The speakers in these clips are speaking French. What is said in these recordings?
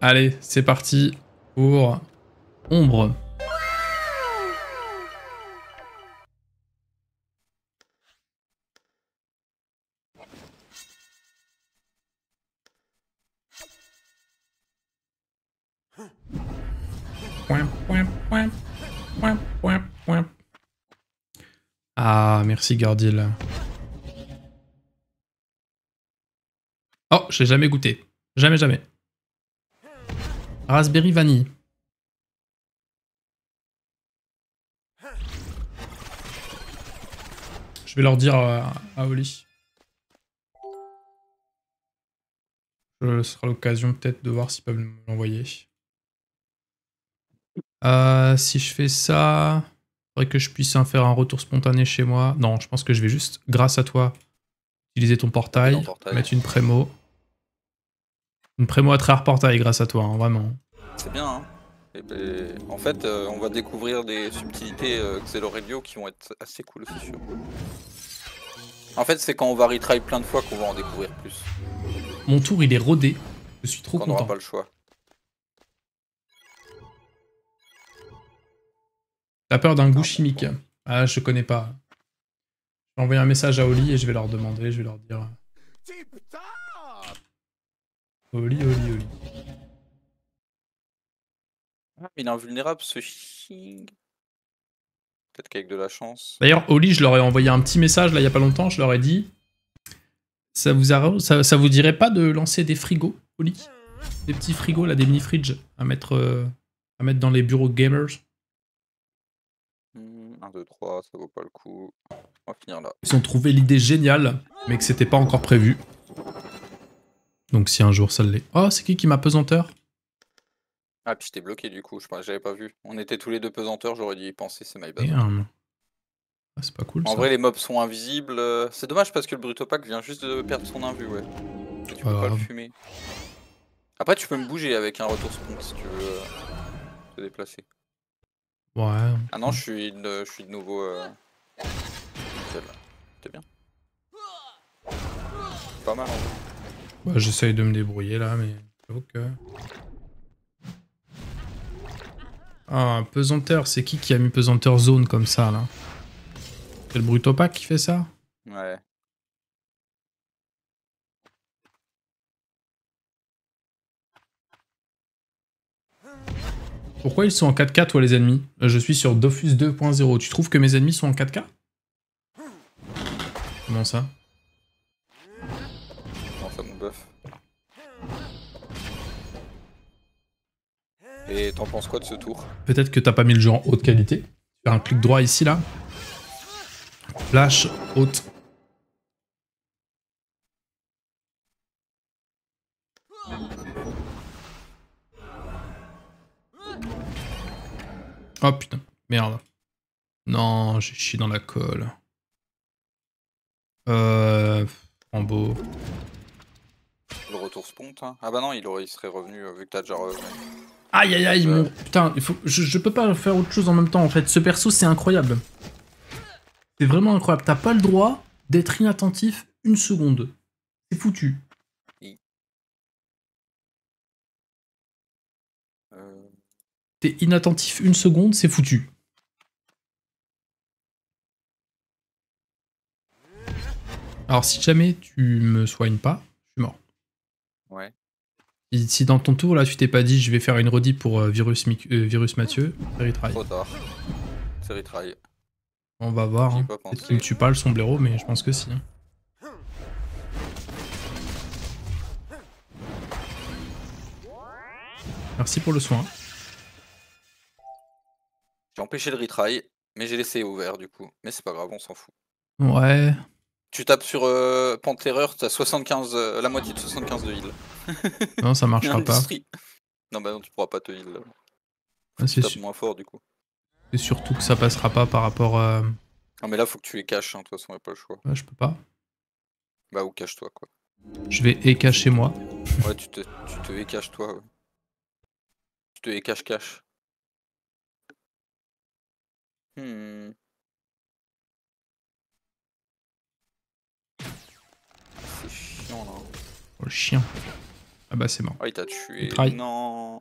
Allez, c'est parti pour Ombre. Ah, merci Gardil. Oh, je l'ai jamais goûté. Jamais, jamais. Raspberry vanille. Je vais leur dire à Oli. Ce sera l'occasion peut-être de voir s'ils peuvent me l'envoyer. Si je fais ça, il faudrait que je puisse faire un retour spontané chez moi. Non, je pense que je vais juste, grâce à toi, utiliser ton portail, mettre une prémo. Une prémo à travers portail grâce à toi, hein, vraiment. C'est bien, hein. Et ben, en fait, on va découvrir des subtilités Xelorelio qui vont être assez cool, c'est sûr. En fait, c'est quand on va retry plein de fois qu'on va en découvrir plus. Mon tour, il est rodé. Je suis trop On content. n'aura pas le choix. T'as peur d'un goût chimique? Ah, je connais pas. Je vais envoyer un message à Oli et je vais leur demander, je vais leur dire... Oli, Oli, Oli. Il est invulnérable ce Xing. Peut-être qu'avec de la chance. D'ailleurs, Oli, je leur ai envoyé un petit message là il y a pas longtemps, je leur ai dit... Ça vous dirait pas de lancer des frigos, Oli? Des petits frigos, là, des mini-fridges à mettre dans les bureaux gamers. 1, 2, 3, ça vaut pas le coup. On va finir là. Ils ont trouvé l'idée géniale, mais que c'était pas encore prévu. Donc si un jour ça l'est... Oh, c'est qui m'a pesanteur? Ah, puis je t'ai bloqué du coup, j'avais pas vu. On était tous les deux pesanteurs, j'aurais dû y penser, c'est my bad. Merde. Ah, c'est pas cool, En ça. vrai, les mobs sont invisibles. C'est dommage parce que le Brutopack vient juste de perdre son invu, ouais. Et tu peux pas le fumer. Après, tu peux me bouger avec un retour spawn si tu veux te déplacer. Ouais. Ah non, je suis de nouveau... C'était bien. Pas mal en vrai. Bah, j'essaye de me débrouiller là, mais j'avoue que... Ah, pesanteur, c'est qui a mis pesanteur zone comme ça, là? C'est le Brutopack qui fait ça? Ouais. Pourquoi ils sont en 4K, toi, les ennemis? Je suis sur Dofus 2.0. Tu trouves que mes ennemis sont en 4K? Comment ça? Non, ça me buff. Et t'en penses quoi de ce tour? Peut-être que t'as pas mis le jeu en haute qualité. Faire un clic droit ici, là. Flash, haute. Oh putain, merde. Non, j'ai chié dans la colle. En beau. Le retour spont, hein. Ah bah non, il serait revenu vu que t'as déjà revenu. Aïe aïe aïe, mon... Putain, je peux pas faire autre chose en même temps en fait. Ce perso, c'est incroyable. C'est vraiment incroyable. T'as pas le droit d'être inattentif une seconde. C'est foutu. T'es inattentif une seconde, c'est foutu. Alors si jamais tu me soignes pas, je suis mort. Ouais. Si dans ton tour là tu t'es pas dit je vais faire une redis pour Virus Mathieu, c'est retry. Trop tard. C'est retry. On va voir. Hein. Peut-être qu'il me tue pas le sombrero, mais je pense que si. Hein. Merci pour le soin. J'ai empêché le retry, mais j'ai laissé ouvert du coup. Mais c'est pas grave, on s'en fout. Ouais. Tu tapes sur Panterreur, t'as 75, la moitié de 75 de heal. Non, ça marchera pas. Non bah non, tu pourras pas te heal. Ah, tu tapes moins fort du coup. C'est surtout que ça passera pas par rapport à... Non mais là faut que tu les caches, hein, de toute façon y'a pas le choix. Ouais, je peux pas. Bah ou cache-toi quoi. Je vais cacher moi. Ouais, tu te caches toi. Ouais. Tu te cache-cache. C'est chiant là. Oh le chien. Ah bah c'est mort. Ah, il t'a tué. Retry. Non.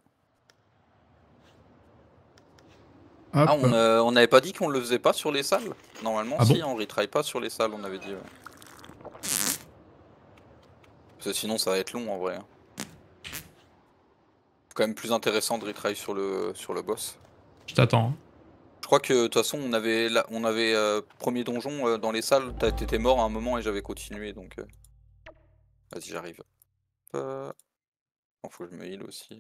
Hop. Ah, on n'avait pas dit qu'on le faisait pas sur les salles? Normalement, Ah si, bon on retry pas sur les salles, on avait dit. Ouais. Parce que sinon, ça va être long en vrai. C'est quand même plus intéressant de retry sur le boss. Je t'attends. Je crois que de toute façon, on avait premier donjon dans les salles, t'étais mort à un moment et j'avais continué donc. Vas-y, j'arrive. Faut que je me heal aussi.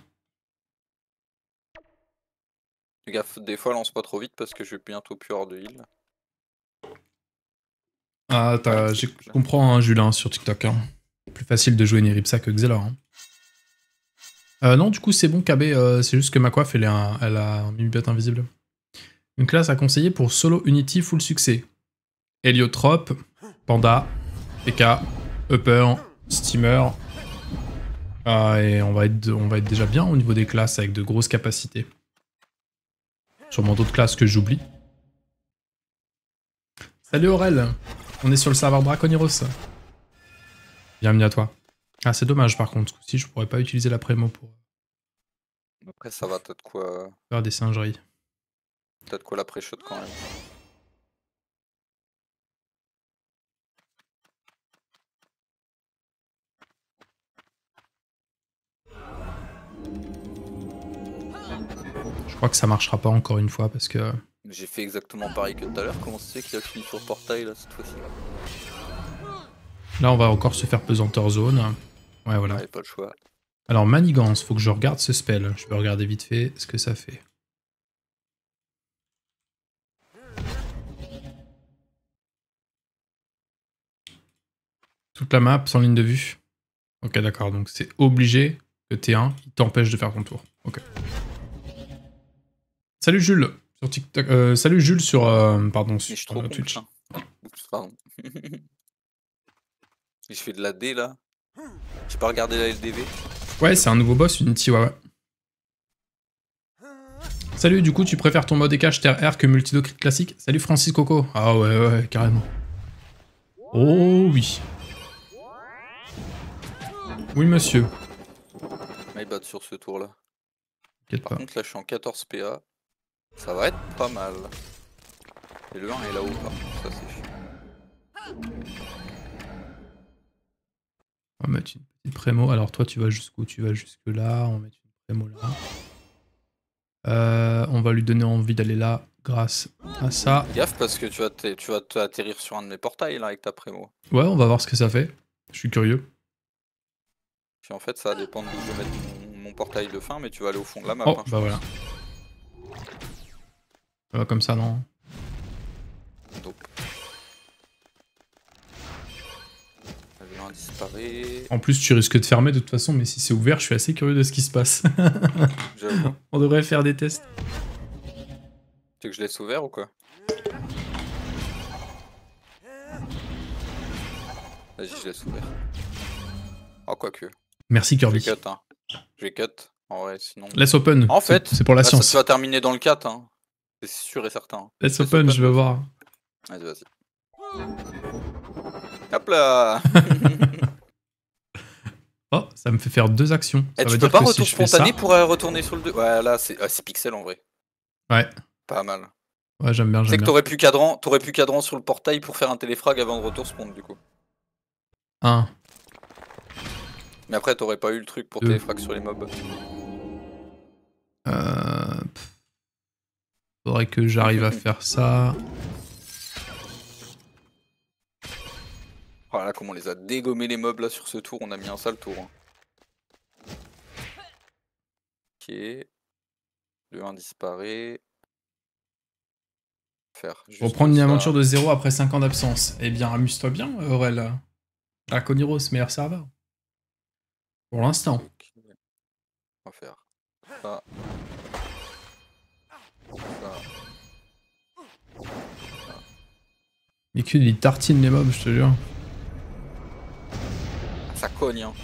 Fais gaffe, des fois lance pas trop vite parce que je vais bientôt plus avoir de heal. Ah, je comprends, hein, Julien, sur TikTok. Hein. Plus facile de jouer Niripsa que Xelor. Hein. Non, du coup, c'est bon, KB, c'est juste que ma coiffe, elle a un mini-bot invisible. Une classe à conseiller pour solo Unity full succès. Héliotrope, Panda, PK, Upper, Steamer. Et on va être déjà bien au niveau des classes avec de grosses capacités. Sûrement d'autres classes que j'oublie. Salut Aurel, on est sur le serveur Draconiros. Bienvenue à toi. Ah, c'est dommage par contre, si je pourrais pas utiliser la prémo pour Après, ça va, peut-être quoi. faire des singeries. Peut-être quoi la pré-shot quand même. Je crois que ça marchera pas encore une fois parce que. J'ai fait exactement pareil que tout à l'heure. Comment c'est qu'il a fini sur le portail là cette fois-ci? Là, on va encore se faire pesanteur zone. Ouais, voilà. Ouais, pas le choix. Alors, manigance, faut que je regarde ce spell. Je peux regarder vite fait ce que ça fait. Toute la map sans ligne de vue. Ok, d'accord, donc c'est obligé que T1 il t'empêche de faire ton tour. Ok. Salut Jules sur TikTok. Salut Jules sur pardon sur Twitch. Oups, pardon. Je fais de la D là. J'ai pas regardé la LDV. Ouais, c'est un nouveau boss Unity, ouais. Salut, du coup, tu préfères ton mode EK TR que Multido Crit classique? Salut Francis Coco. Ah ouais, carrément. Oh oui. Oui, monsieur. My bad sur ce tour là. Par contre, là je suis en 14 PA. Ça va être pas mal. Et le 1 est là-haut, par contre, ça c'est chiant. On va mettre une petite prémo. Alors toi, tu vas jusqu'où? Tu vas jusque là. On va mettre une prémo là. On va lui donner envie d'aller là grâce à ça. Gaffe parce que tu vas t'atterrir sur un de mes portails là avec ta prémo. Ouais, on va voir ce que ça fait. Je suis curieux. Puis en fait, ça va dépendre d'où je vais mettre mon portail de fin, mais tu vas aller au fond de la map. Oh, hein, bah voilà. Ça va comme ça, non? Donc. Disparaît. En plus, tu risques de fermer de toute façon, mais si c'est ouvert, je suis assez curieux de ce qui se passe. J'avoue. On devrait faire des tests. Tu veux que je laisse ouvert ou quoi? Vas-y, je laisse ouvert. Oh, quoique. Merci Kirby. Je vais cut, hein. Je vais cut. En vrai, sinon. Laisse open. En fait, c'est pour la science. Ça va terminer dans le 4. Hein. C'est sûr et certain. Laisse open, je veux voir. Vas-y. Hop là. Oh, ça me fait faire 2 actions. Et tu peux pas retour spontané pour retourner sur le 2. Ouais, là, c'est pixel en vrai. Ouais. Pas mal. Ouais, j'aime bien. Tu sais que t'aurais pu cadran sur le portail pour faire un téléfrag avant de retour spawn du coup. 1. Mais après, t'aurais pas eu le truc pour téléfrag sur les mobs. Faudrait que j'arrive à faire ça. Voilà comment on les a dégommés les mobs là sur ce tour, on a mis un sale tour. Hein. Ok. Le 1 disparaît. Reprendre une aventure de 0 après 5 ans d'absence. Eh bien, amuse-toi bien, Aurel. Draconiros, meilleur serveur. Pour l'instant. Okay. On va faire ça. Mikud, il tartine les mobs, je te jure. Ça cogne, hein.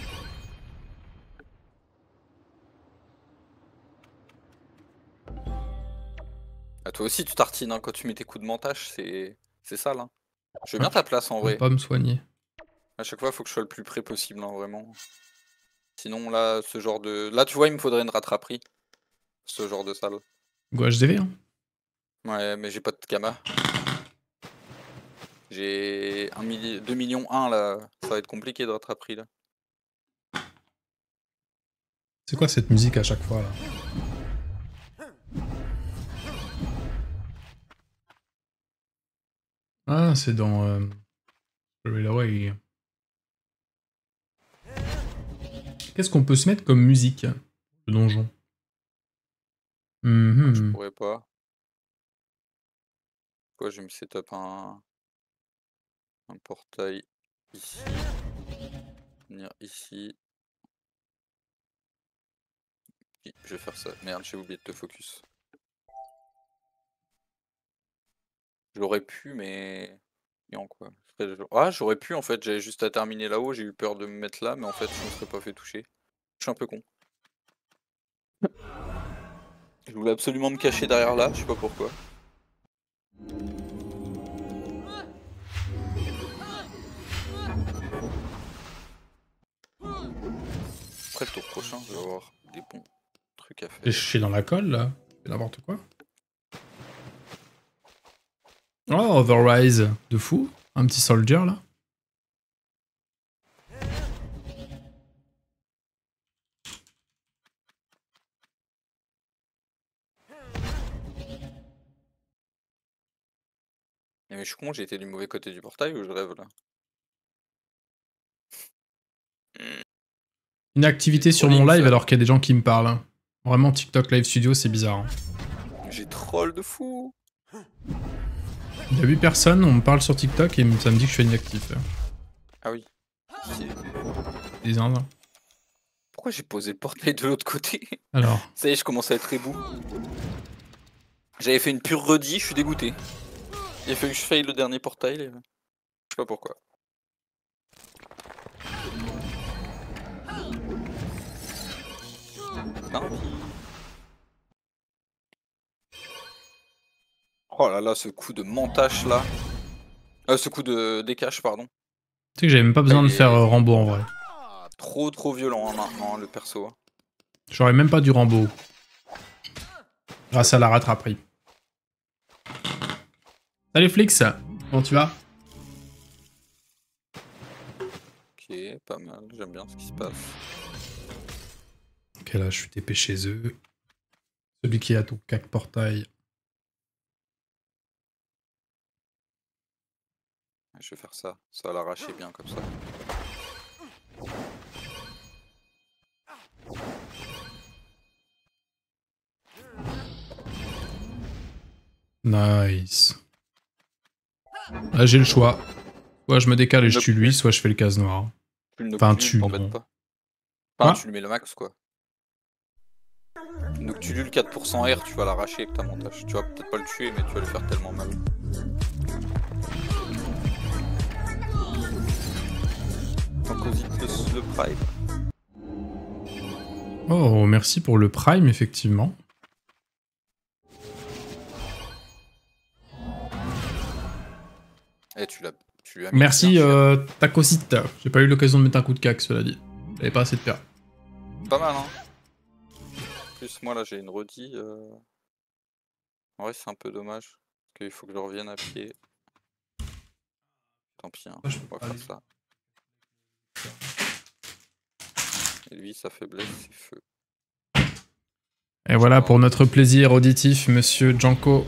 Ah, toi aussi, tu tartines hein, quand tu mets tes coups de mentage, c'est sale. Hein. Je veux bien ta place en vrai. Je peux pas me soigner. À chaque fois, il faut que je sois le plus près possible, hein, vraiment. Sinon, là, ce genre de... Là, tu vois, il me faudrait une rattraperie. Ce genre de salle. Go HDV, hein. Ouais, mais j'ai pas de Kama. J'ai 2 millions 1, là. Ça va être compliqué de rattraperie, là. C'est quoi cette musique à chaque fois, là? Ah, c'est dans... Railway. Qu'est-ce qu'on peut se mettre comme musique, le donjon? Je pourrais pas. Quoi, je vais me setup un portail ici. Venir ici. Je vais faire ça. Merde, j'ai oublié de te focus. J'aurais pu, mais... Non, quoi. Ah, j'aurais pu, en fait. J'avais juste à terminer là-haut. J'ai eu peur de me mettre là, mais en fait, je me serais pas fait toucher. Je suis un peu con. Je voulais absolument me cacher derrière là, je sais pas pourquoi. Après le tour prochain, je vais avoir des bons trucs à faire. Je suis dans la colle, là. C'est n'importe quoi. Oh, Overrise. De fou. Un petit soldier, là. Mais je suis con, j'ai été du mauvais côté du portail ou je rêve là? Une activité sur mon live alors qu'il y a des gens qui me parlent. Hein. Vraiment, TikTok Live Studio, c'est bizarre. Hein. J'ai troll de fou. Il y a 8 personnes, on me parle sur TikTok et ça me dit que je suis inactif. Ah oui. Des zinzins. Pourquoi j'ai posé le portail de l'autre côté? Alors. Ça y est, je commence à être ébou. J'avais fait une pure redis, je suis dégoûté. Il a fallu que je faille le dernier portail. Je sais pas pourquoi. Tant pis. Oh là là, ce coup de montage là. Ce coup de décache, pardon. Tu sais que j'avais même pas besoin de faire Rambo en vrai. Trop violent hein, maintenant, le perso. J'aurais même pas du Rambo. Grâce à la rattraperie. Salut Flix, comment tu vas? Ok, pas mal, j'aime bien ce qui se passe. Ok, là je suis TP chez eux. Celui qui a ton cac portail. Je vais faire ça, ça va l'arracher bien comme ça. Nice. Là j'ai le choix. Soit je me décale et je tue lui, soit je fais le case noir. Enfin, tu non. Enfin, tu lui mets le max quoi. Donc tu lui le 4% R, tu vas l'arracher avec ta montage. Tu vas peut-être pas le tuer, mais tu vas le faire tellement mal. Donc aussi le prime. Oh, merci pour le prime, effectivement. Et tu lui as mis. Merci, Tacosite. J'ai pas eu l'occasion de mettre un coup de cac, cela dit. J'avais pas assez de pertes. Pas mal, hein. En plus, moi là j'ai une redis. En vrai, c'est un peu dommage. Parce qu'il faut que je revienne à pied. Tant pis, hein. On va faire ça. Et lui, sa faiblesse, c'est feu. Et voilà pour notre plaisir auditif, monsieur Janko.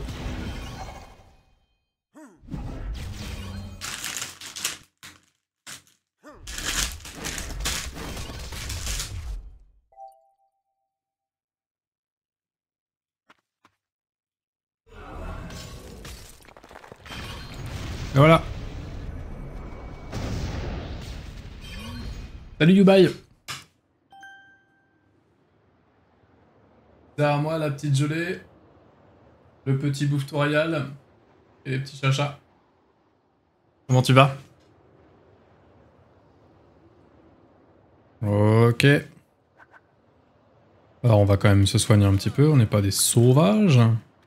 Et voilà. Salut Yubai. Derrière moi, la petite gelée. Le petit bouffe royal. Et les petits chachas. Comment tu vas? Ok. Alors on va quand même se soigner un petit peu, on n'est pas des sauvages.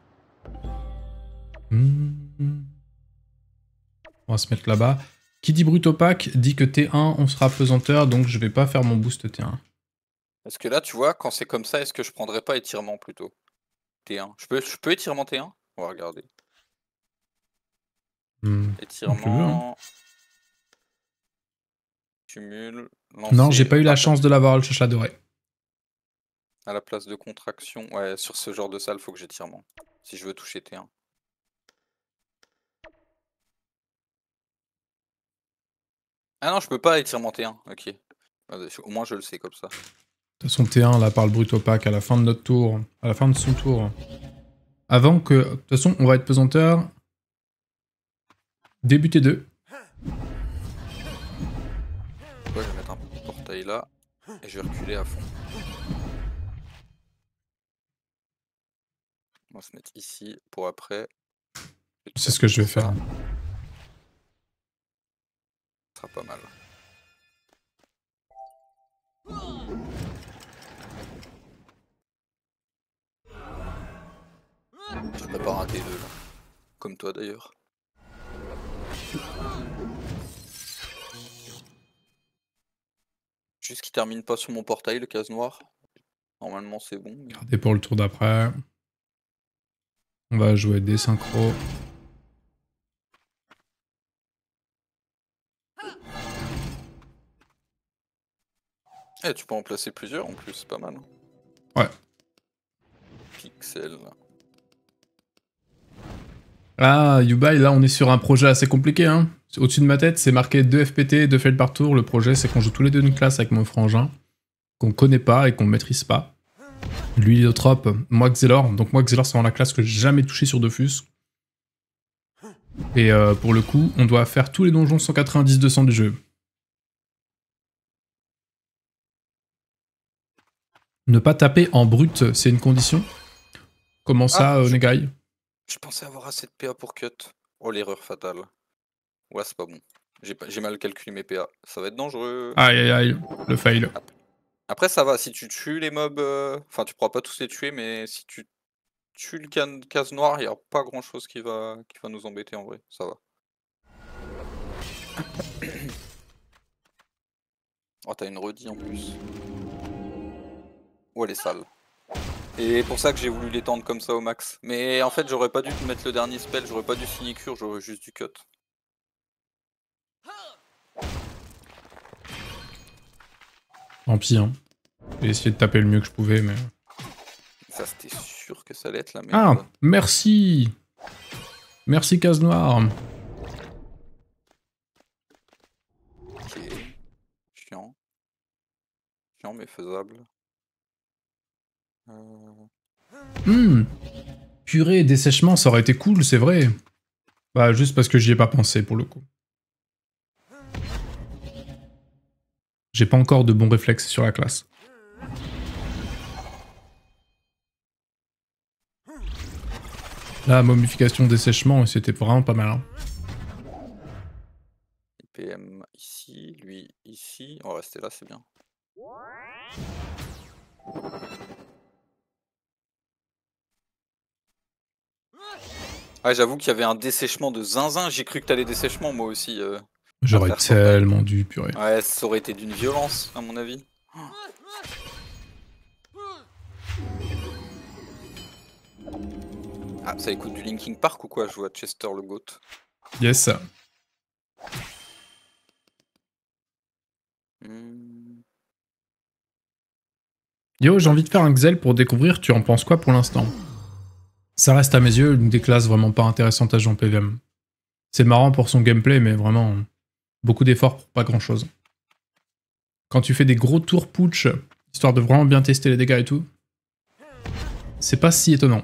On va se mettre là-bas. Qui dit brut opaque dit que T1 on sera pesanteur, donc je vais pas faire mon boost T1. Parce que là, tu vois, quand c'est comme ça, est-ce que je prendrais pas étirement plutôt? T1. Je peux étirement T1? On va regarder. Comme tu veux, hein. Étirement. Cumul. Lancer. Non, j'ai pas eu la chance de l'avoir, le chacha doré. À la place de contraction. Ouais, sur ce genre de salle, faut que j'étirement. Si je veux toucher T1. Ah non, je peux pas étirement T1. Ok. Au moins, je le sais comme ça. De toute façon, T1, là, par le brut opaque, à la fin de notre tour. À la fin de son tour. Avant que... De toute façon, on va être pesanteur. Début T2. Ouais, je vais mettre un portail là. Et je vais reculer à fond. On va se mettre ici pour après. C'est ce que je vais faire. Ça sera pas mal. Je prépare un T2 là. Comme toi d'ailleurs. Juste qu'il termine pas sur mon portail, le case noir. Normalement c'est bon. Mais... Regardez pour le tour d'après. On va jouer des synchros. Eh, tu peux en placer plusieurs en plus, c'est pas mal. Ouais. Pixel. Ah, Yubai, là on est sur un projet assez compliqué, hein. Au-dessus de ma tête, c'est marqué 2 FPT, 2 fails par tour. Le projet, c'est qu'on joue tous les deux une classe avec mon frangin, qu'on connaît pas et qu'on maîtrise pas. Lui, Liotrop, moi Xelor. Donc moi Xelor, c'est vraiment la classe que j'ai jamais touché sur Dofus. Et pour le coup, on doit faire tous les donjons 190-200 du jeu. Ne pas taper en brut, c'est une condition. Comment ça, Onegai? Je pensais avoir assez de PA pour cut. Oh, l'erreur fatale. Ouais, c'est pas bon. J'ai mal calculé mes PA. Ça va être dangereux. Aïe aïe aïe, le fail. Après, ça va. Si tu tues les mobs... Enfin, tu pourras pas tous les tuer, mais si tu tues le case noir, il n'y a pas grand chose qui va nous embêter en vrai. Ça va. Oh, t'as une redis en plus. Oh, elle est sale. Et pour ça que j'ai voulu l'étendre comme ça au max. Mais en fait, j'aurais pas dû mettre le dernier spell, j'aurais pas dû sinicure, j'aurais juste dû cut. Tant pis, hein. J'ai essayé de taper le mieux que je pouvais, mais... Ça, c'était sûr que ça allait être la merde. Ah, merci. Merci, case noire. Ok. Chiant. Chiant, mais faisable. Purée, dessèchement, ça aurait été cool, c'est vrai. Bah, juste parce que j'y ai pas pensé, pour le coup. J'ai pas encore de bons réflexes sur la classe. La momification dessèchement, c'était vraiment pas mal. Hein. PM ici, lui ici. On va rester là, c'est bien. Ah, j'avoue qu'il y avait un dessèchement de zinzin. J'ai cru que t'allais dessèchement, moi aussi. J'aurais tellement dû, purée. Ouais, ça aurait été d'une violence, à mon avis. Ah, ça écoute du Linkin Park ou quoi? Je vois Chester le Goat. Yes. Yo, j'ai envie de faire un Xel pour découvrir, tu en penses quoi pour l'instant? Ça reste à mes yeux une des classes vraiment pas intéressantes à jouer en PVM. C'est marrant pour son gameplay, mais vraiment beaucoup d'efforts pour pas grand chose. Quand tu fais des gros tours putsch, histoire de vraiment bien tester les dégâts et tout, c'est pas si étonnant.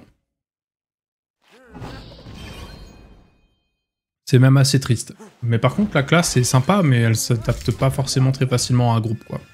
C'est même assez triste. Mais par contre, la classe est sympa, mais elle s'adapte pas forcément très facilement à un groupe, quoi.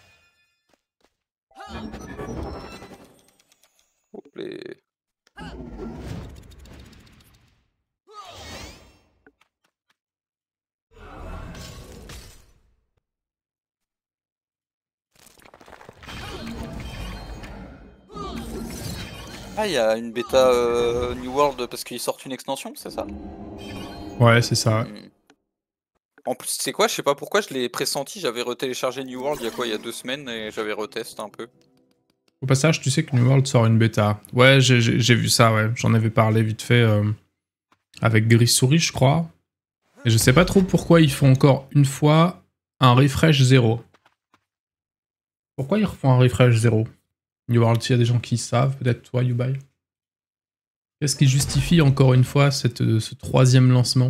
Ah, il y a une bêta New World parce qu'ils sortent une extension, c'est ça? Ouais, c'est ça. En plus, c'est quoi? Je sais pas pourquoi je l'ai pressenti. J'avais retéléchargé New World il y a quoi? Il y a 2 semaines et j'avais retest un peu. Au passage, tu sais que New World sort une bêta. Ouais, j'ai vu ça, ouais. J'en avais parlé vite fait avec Gris Souris, je crois. Et je sais pas trop pourquoi ils font encore une fois un refresh 0. Pourquoi ils refont un refresh 0? New World, s'il y a des gens qui savent, peut-être toi, Yubai. Qu'est-ce qui justifie encore une fois ce 3e lancement?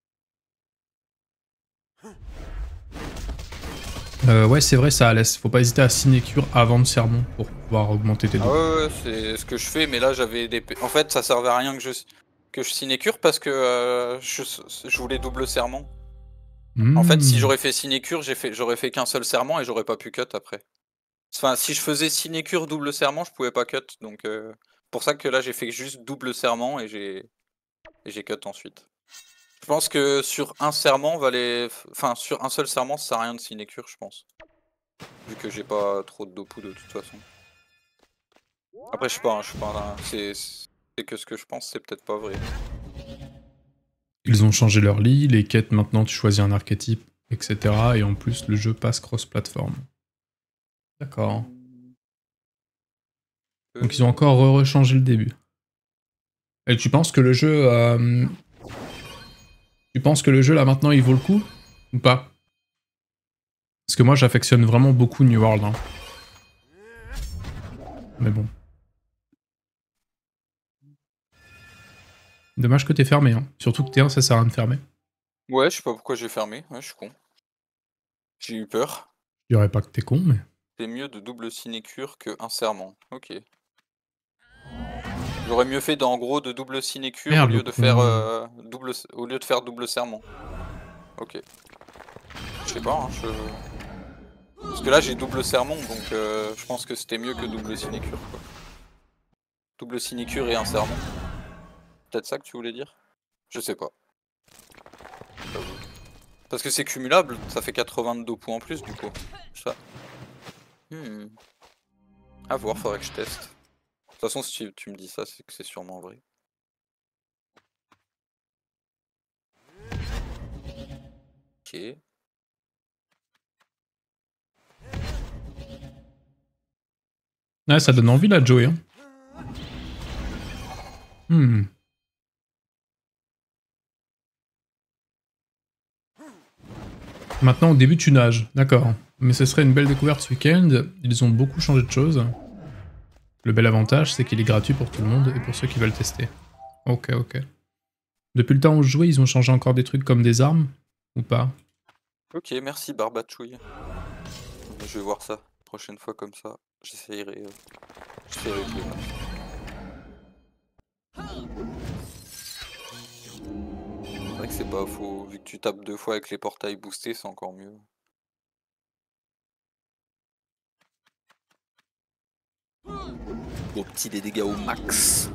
Ouais, c'est vrai, ça laisse. Faut pas hésiter à sinécure avant le sermon pour pouvoir augmenter tes Ah dons. ouais, c'est ce que je fais, mais là j'avais des... En fait, ça servait à rien que je sinécure parce que je voulais double serment. En fait, si j'aurais fait sinécure, j'aurais fait qu'un seul serment et j'aurais pas pu cut après. Enfin, si je faisais sinécure double serment, je pouvais pas cut, donc pour ça que là j'ai fait juste double serment et j'ai cut ensuite. Je pense que sur un serment, enfin sur un seul serment, ça sert à rien de sinécure, je pense. Vu que j'ai pas trop de dopu de toute façon. Après, je sais pas, hein, c'est que ce que je pense, c'est peut-être pas vrai. Ils ont changé leur lit, les quêtes maintenant tu choisis un archétype, etc. Et en plus le jeu passe cross-platform. D'accord. Donc ils ont encore rechangé le début. Et tu penses que le jeu... Tu penses que le jeu là maintenant il vaut le coup? Ou pas? Parce que moi j'affectionne vraiment beaucoup New World. Hein. Mais bon. Dommage que t'es fermé. Hein. Surtout que T1 ça sert à rien de fermer. Ouais, je sais pas pourquoi j'ai fermé, ouais, je suis con. J'ai eu peur. Je dirais pas que t'es con, mais... C'est mieux de double sinécure que un serment. Ok. J'aurais mieux fait en gros de double sinécure Merde, au lieu de faire double serment. Ok. Je sais pas, hein, parce que là j'ai double sermon, donc je pense que c'était mieux que double sinécure, quoi. Double sinécure et un sermon. Peut-être ça que tu voulais dire? Je sais pas. Parce que c'est cumulable, ça fait 82 points en plus du coup. Ça. À voir, faudrait que je teste. De toute façon, si tu me dis ça, c'est que c'est sûrement vrai. Ok. Ouais, ça donne envie là, Joey. Hein. Maintenant, au début, tu nages. D'accord. Mais ce serait une belle découverte ce week-end. Ils ont beaucoup changé de choses. Le bel avantage, c'est qu'il est gratuit pour tout le monde et pour ceux qui veulent tester. Ok, ok. Depuis le temps où je jouais, ils ont changé encore des trucs comme des armes? Ou pas? Ok, merci Barbatchouille. Je vais voir ça. Prochaine fois comme ça, j'essayerai avec les mains. C'est vrai que c'est pas faux. Vu que tu tapes 2 fois avec les portails boostés, c'est encore mieux. Au petit des dégâts au max.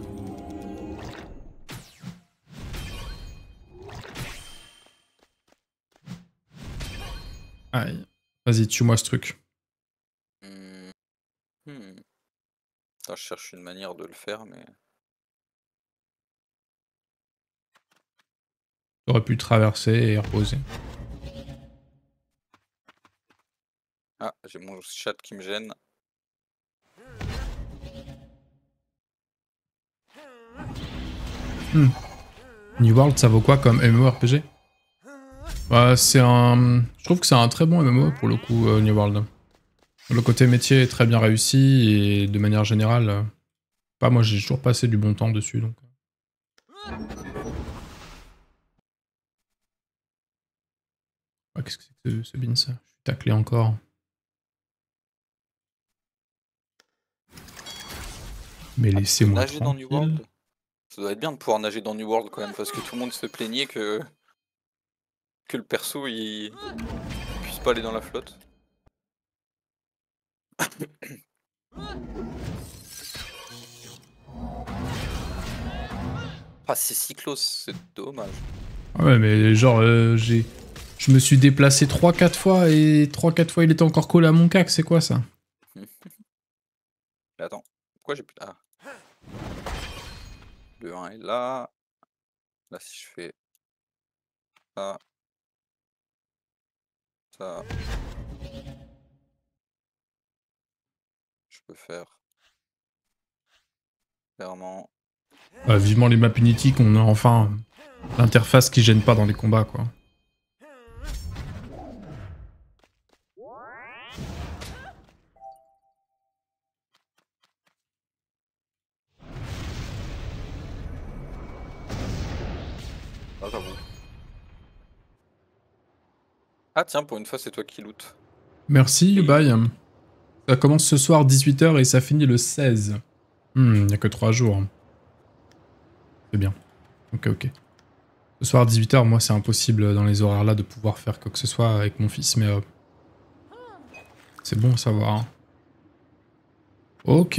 Aïe. Vas-y, tue-moi ce truc. Attends, je cherche une manière de le faire, mais... J'aurais pu traverser et reposer. Ah, j'ai mon chat qui me gêne. New World, ça vaut quoi comme MMORPG? Bah, c'est un... Je trouve que c'est un très bon MMO pour le coup, New World. Le côté métier est très bien réussi et de manière générale... Bah, moi j'ai toujours passé du bon temps dessus, donc... Ah, qu'est-ce que c'est que ce bin, ça? Je suis taclé encore. Mais laissez-moi nager dans New tranquille. World? Ça doit être bien de pouvoir nager dans New World quand même, parce que tout le monde se plaignait que le perso il puisse pas aller dans la flotte. Ah, c'est Cyclos, c'est dommage. Ah ouais, mais genre, je me suis déplacé 3-4 fois et 3-4 fois il était encore collé à mon cac, c'est quoi ça? Mais attends, pourquoi j'ai plus... Ah. Le 1 est là. Là, si je fais ça... Ça... Je peux faire... Clairement... Vivement les maps Unity qu'on a enfin l'interface qui gêne pas dans les combats, quoi. Ah, j'avoue. Ah tiens, pour une fois, c'est toi qui loot. Merci, Yubai. Ça commence ce soir 18h et ça finit le 16. Il n'y a que 3 jours. C'est bien. Ok. Ce soir 18h, moi c'est impossible dans les horaires là de pouvoir faire quoi que ce soit avec mon fils, mais c'est bon à savoir. Hein. Ok.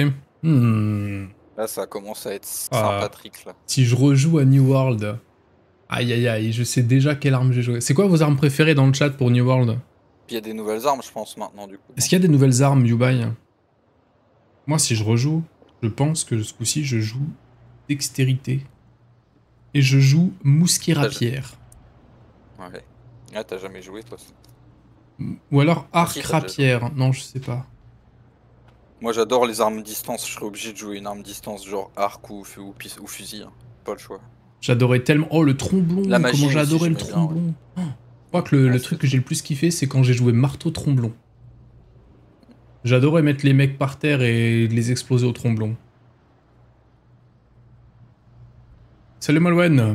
Là, ça commence à être sympathique, là. Si je rejoue à New World... Aïe, je sais déjà quelle arme j'ai joué. C'est quoi vos armes préférées dans le chat pour New World? Puis il y a des nouvelles armes, je pense, maintenant, du coup. Est-ce qu'il y a des nouvelles armes, Yubai? Moi, si je rejoue, je pense que ce coup-ci, je joue dextérité. Et je joue mousquet rapière. Ouais. Ah, t'as jamais joué, toi. Ou alors arc rapière. Non, je sais pas. Moi, j'adore les armes distance. Je serais obligé de jouer une arme distance, genre arc ou fusil. Hein. Pas le choix. J'adorais tellement... Oh, le tromblon. La magie comment j'adorais aussi, le tromblon. Bien, ouais. Je crois que le truc que j'ai le plus kiffé, c'est quand j'ai joué marteau tromblon. J'adorais mettre les mecs par terre et les exploser au tromblon. Salut Malwen.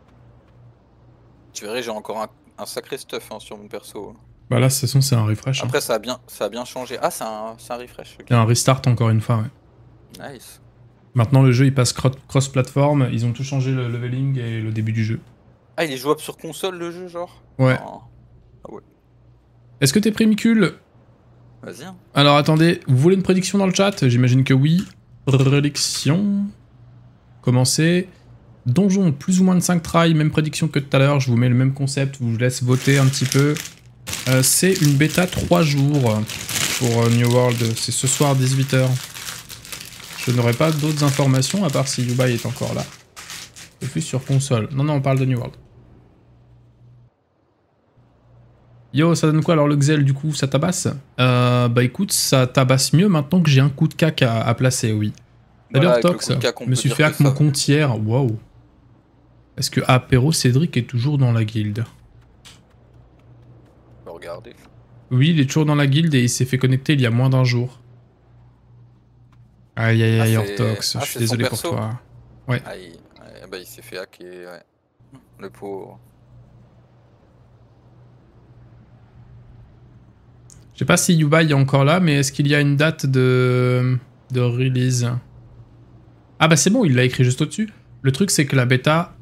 Tu verrais, j'ai encore un sacré stuff hein, sur mon perso. Bah là, de toute façon, c'est un refresh. Après, ça a bien changé. Ah, c'est un refresh. Okay. C'est un restart encore une fois, ouais. Nice. Maintenant, le jeu, il passe cross-platform. Ils ont tout changé le leveling et le début du jeu. Ah, il est jouable sur console, le jeu, genre? Ouais. Ah ouais. Est-ce que t'es prêt, Micule? Vas-y. Hein. Alors, attendez. Vous voulez une prédiction dans le chat? J'imagine que oui. Prédiction. Commencez. Donjon, plus ou moins de 5 tries. Même prédiction que tout à l'heure. Je vous mets le même concept. Je vous laisse voter un petit peu. C'est une bêta 3 jours pour New World. C'est ce soir 18h. Je n'aurai pas d'autres informations à part si Yubai est encore là. Je suis sur console. Non, on parle de New World. Yo, ça donne quoi alors le Xel du coup? Ça tabasse? Bah écoute, ça tabasse mieux maintenant que j'ai un coup de cac à placer, oui. D'ailleurs, voilà, Tox, je me suis fait hack mon compte hier. Waouh. Est-ce que Apéro Cédric est toujours dans la guilde? On peut regarder. Oui, il est toujours dans la guilde et il s'est fait connecter il y a moins d'un jour. Aïe, Ortox, je suis désolé pour toi. Ouais. Aïe, bah il s'est fait hacker, ouais. Le pauvre. Je sais pas si Yubai est encore là, mais est-ce qu'il y a une date de release? Ah bah c'est bon, il l'a écrit juste au-dessus. Le truc c'est que la bêta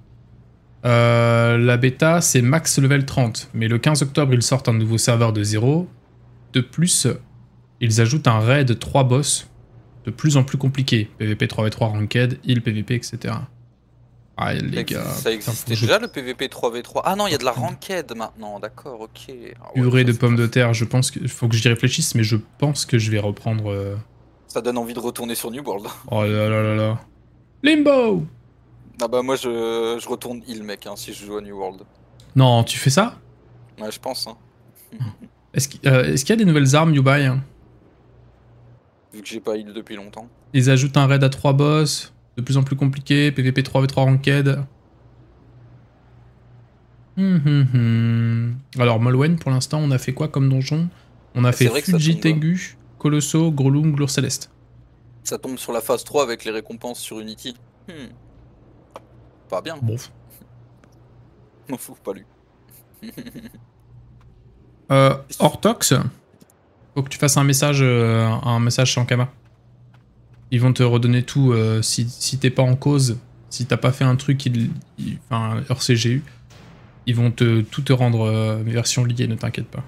c'est max level 30. Mais le 15 octobre, ils sortent un nouveau serveur de 0. De plus, ils ajoutent un raid 3 boss de plus en plus compliqué. PVP 3v3 ranked, heal PVP, etc. Ah les gars... Ça existait déjà le PVP 3v3? Ah non, il y a de la ranked maintenant, d'accord, ok. Purée de pommes de terre, je pense qu'il faut que j'y réfléchisse, mais je pense que je vais reprendre... Ça donne envie de retourner sur New World. Oh là. Limbo! Ah bah moi je retourne heal mec hein, si je joue à New World. Non, tu fais ça? Ouais, je pense. Hein. Est-ce qu'il y a des nouvelles armes, Yubai? Vu que j'ai pas heal depuis longtemps. Ils ajoutent un raid à 3 boss, de plus en plus compliqué, PVP 3v3 ranked. Alors, Molwen, pour l'instant, on a fait quoi comme donjon? On a fait Fuji Tengu, Colosso, Grolum, Glour Céleste. Ça tombe sur la phase 3 avec les récompenses sur Unity. Pas bien. Bon. M'en fous, pas lui. Ortox, faut que tu fasses un message chez Ankama. Ils vont te redonner tout si t'es pas en cause, si t'as pas fait un truc enfin, hors CGU. Ils vont tout te rendre version liée, ne t'inquiète pas.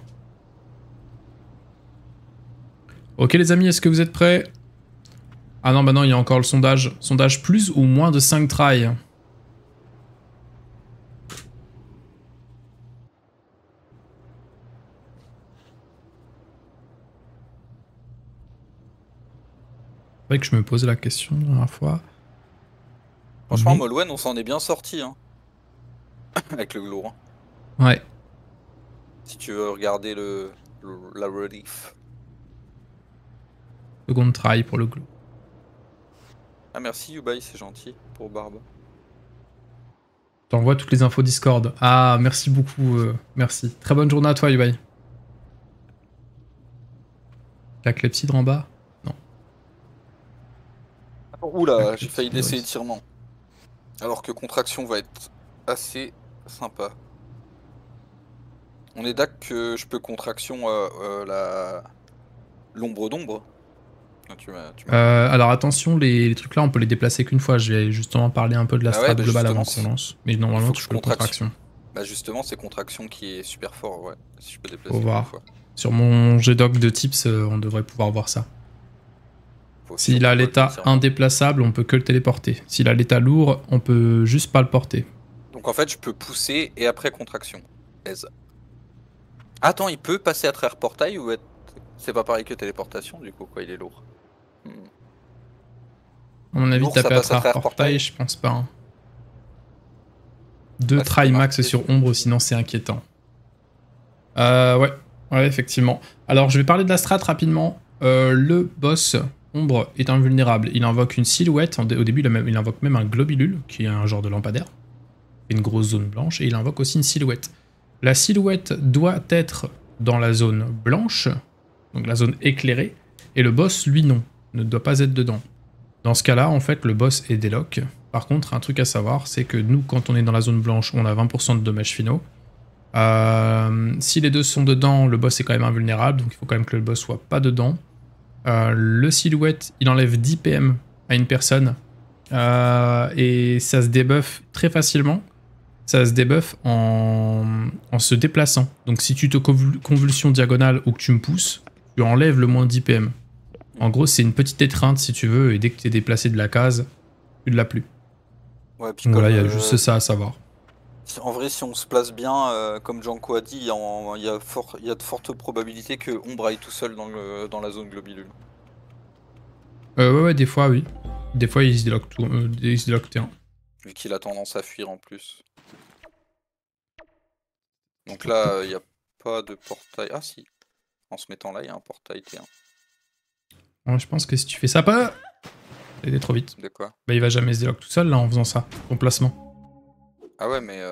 Ok les amis, est-ce que vous êtes prêts? Ah non, bah non, il y a encore le sondage. Sondage plus ou moins de 5 tries. C'est vrai que je me posais la question la dernière fois. Franchement, Molwen, on s'en est bien sorti. Hein. Avec le glour. Ouais. Si tu veux regarder la relief. Seconde try pour le glow. Ah merci Yubai, c'est gentil pour Barbe. T'envoies toutes les infos Discord. Ah, merci beaucoup, merci. Très bonne journée à toi, Yubai. La clepsydre en bas? Non. Oula, j'ai failli laisser étirement. Alors que contraction va être assez sympa. On est d'accord que je peux contraction l'ombre d'ombre. Alors attention, les trucs là on peut les déplacer qu'une fois. Je vais justement parler un peu de la strat globale avant qu'on lance. Mais normalement tu peux contraction. Bah justement c'est contraction qui est super fort, ouais. Si je peux déplacer qu'une fois. Sur mon G-Doc de tips, on devrait pouvoir voir ça. S'il a l'état indéplaçable, on peut que le téléporter. S'il a l'état lourd, on peut juste pas le porter. Donc en fait je peux pousser et après contraction. Attends, il peut passer à travers portail ou être... C'est pas pareil que téléportation du coup quoi, il est lourd. À mon avis, taper à travers portail, je pense pas. Hein. 2 try max sur ombre, sinon c'est inquiétant. Ouais, effectivement. Alors, je vais parler de la strat rapidement. Le boss ombre est invulnérable. Il invoque une silhouette. Au début, il invoque même un globulule, qui est un genre de lampadaire. Une grosse zone blanche. Et il invoque aussi une silhouette. La silhouette doit être dans la zone blanche, donc la zone éclairée. Et le boss, lui, non. Ne doit pas être dedans. Dans ce cas-là, en fait, le boss est délock. Par contre, un truc à savoir, c'est que nous, quand on est dans la zone blanche, on a 20% de dommages finaux. Si les deux sont dedans, le boss est quand même invulnérable, donc il faut quand même que le boss soit pas dedans. Le silhouette, il enlève 10 PM à une personne. Et ça se débuffe très facilement. Ça se débuffe en se déplaçant. Donc si tu te convulsions diagonale ou que tu me pousses, tu enlèves le moins 10 PM. En gros, c'est une petite étreinte si tu veux, et dès que tu es déplacé de la case, tu ne l'as plus. Ouais, puis donc voilà, il y a juste ça à savoir. En vrai, si on se place bien, comme Janko a dit, il y a de fortes probabilités que Ombre aille tout seul dans la zone globulule. Ouais, des fois, oui. Des fois, il se déloque T1. Vu qu'il a tendance à fuir en plus. Donc là, il n'y a pas de portail. Ah si, en se mettant là, il y a un portail T1. Ouais, je pense que si tu fais ça, pas... Il était trop vite. De quoi? Bah, il va jamais se déloque tout seul là en faisant ça, ton placement. Ah ouais, mais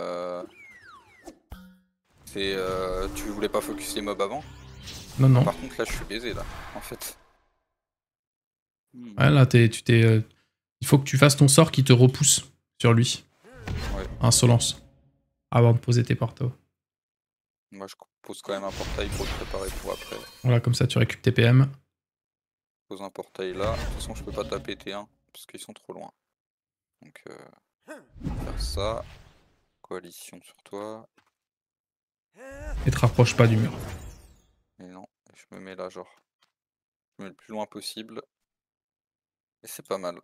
tu voulais pas focus les mobs avant? Non. Par contre, là, je suis baisé là, en fait. Ouais, là, il faut que tu fasses ton sort qui te repousse sur lui. Ouais. Insolence. Avant de poser tes portos. Moi, je pose quand même un portail pour le préparer pour après. Voilà, comme ça, tu récupères tes PM. Je pose un portail là. De toute façon, je peux pas taper T1 parce qu'ils sont trop loin. Donc, faire ça. Coalition sur toi. Et te rapproche pas du mur. Et non, je me mets là, genre. Je me mets le plus loin possible. Et c'est pas mal.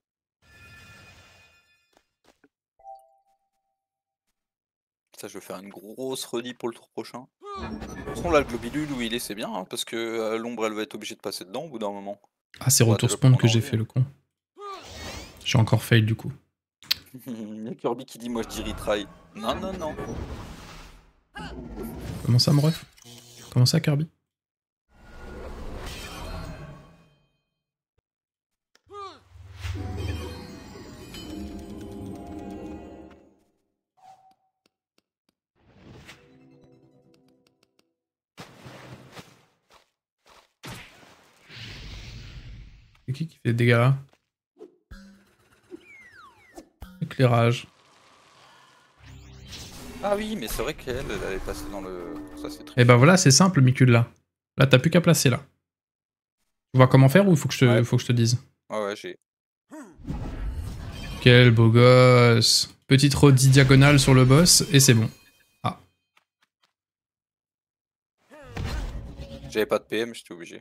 Ça, je vais faire une grosse relie pour le tour prochain. De toute façon, là, le globulule où il est, c'est bien, hein, parce que l'ombre, elle va être obligée de passer dedans au bout d'un moment. Ah, c'est retour spawn que j'ai fait, le con. J'ai encore fail, du coup. Il y a Kirby qui dit, moi, je dis retry. Non. Comment ça, mon ref? Comment ça, Kirby? C'est qui fait des dégâts là? Éclairage. Ah oui, mais c'est vrai qu'elle est passée dans le... Ça, c'est très... Et bah voilà, c'est simple, Micule, là. Là, t'as plus qu'à placer, là. Tu vois comment faire ou il faut que je te dise? Ouais, j'ai... Quel beau gosse. Petite rodie diagonale sur le boss, et c'est bon. Ah. J'avais pas de PM, j'étais obligé.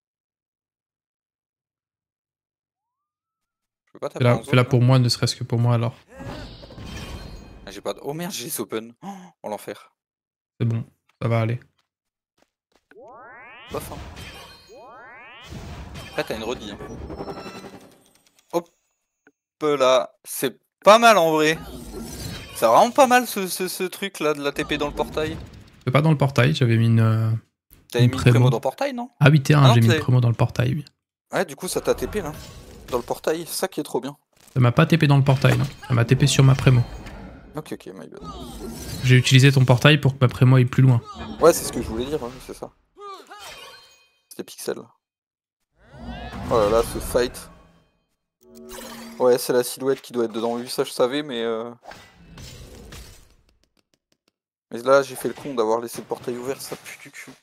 Je peux pas taper Fais-la pour moi, ne serait-ce que pour moi, alors. J'ai pas de... Oh merde, j'ai les open. Oh, l'enfer. C'est bon, ça va aller. Bof, hein. Après, t'as une redie. Hein. Hop là. C'est pas mal en vrai. C'est vraiment pas mal ce truc là de la TP dans le portail. Pas dans le portail, j'avais mis une. T'avais mis une prémo dans le portail, non? Ah, 8T1, j'ai mis une prémo dans le portail, oui. Ouais, du coup, ça t'a TP là. Dans le portail, c'est ça qui est trop bien. Ça m'a pas TP dans le portail, non. Ça m'a TP sur ma prémo. Ok, my bad. J'ai utilisé ton portail pour que ma prémo aille plus loin. Ouais, c'est ce que je voulais dire, ouais, c'est ça. C'était Pixel. Oh là là, ce fight. Ouais, c'est la silhouette qui doit être dedans lui, ça je savais, mais là, j'ai fait le con d'avoir laissé le portail ouvert, ça pue du cul.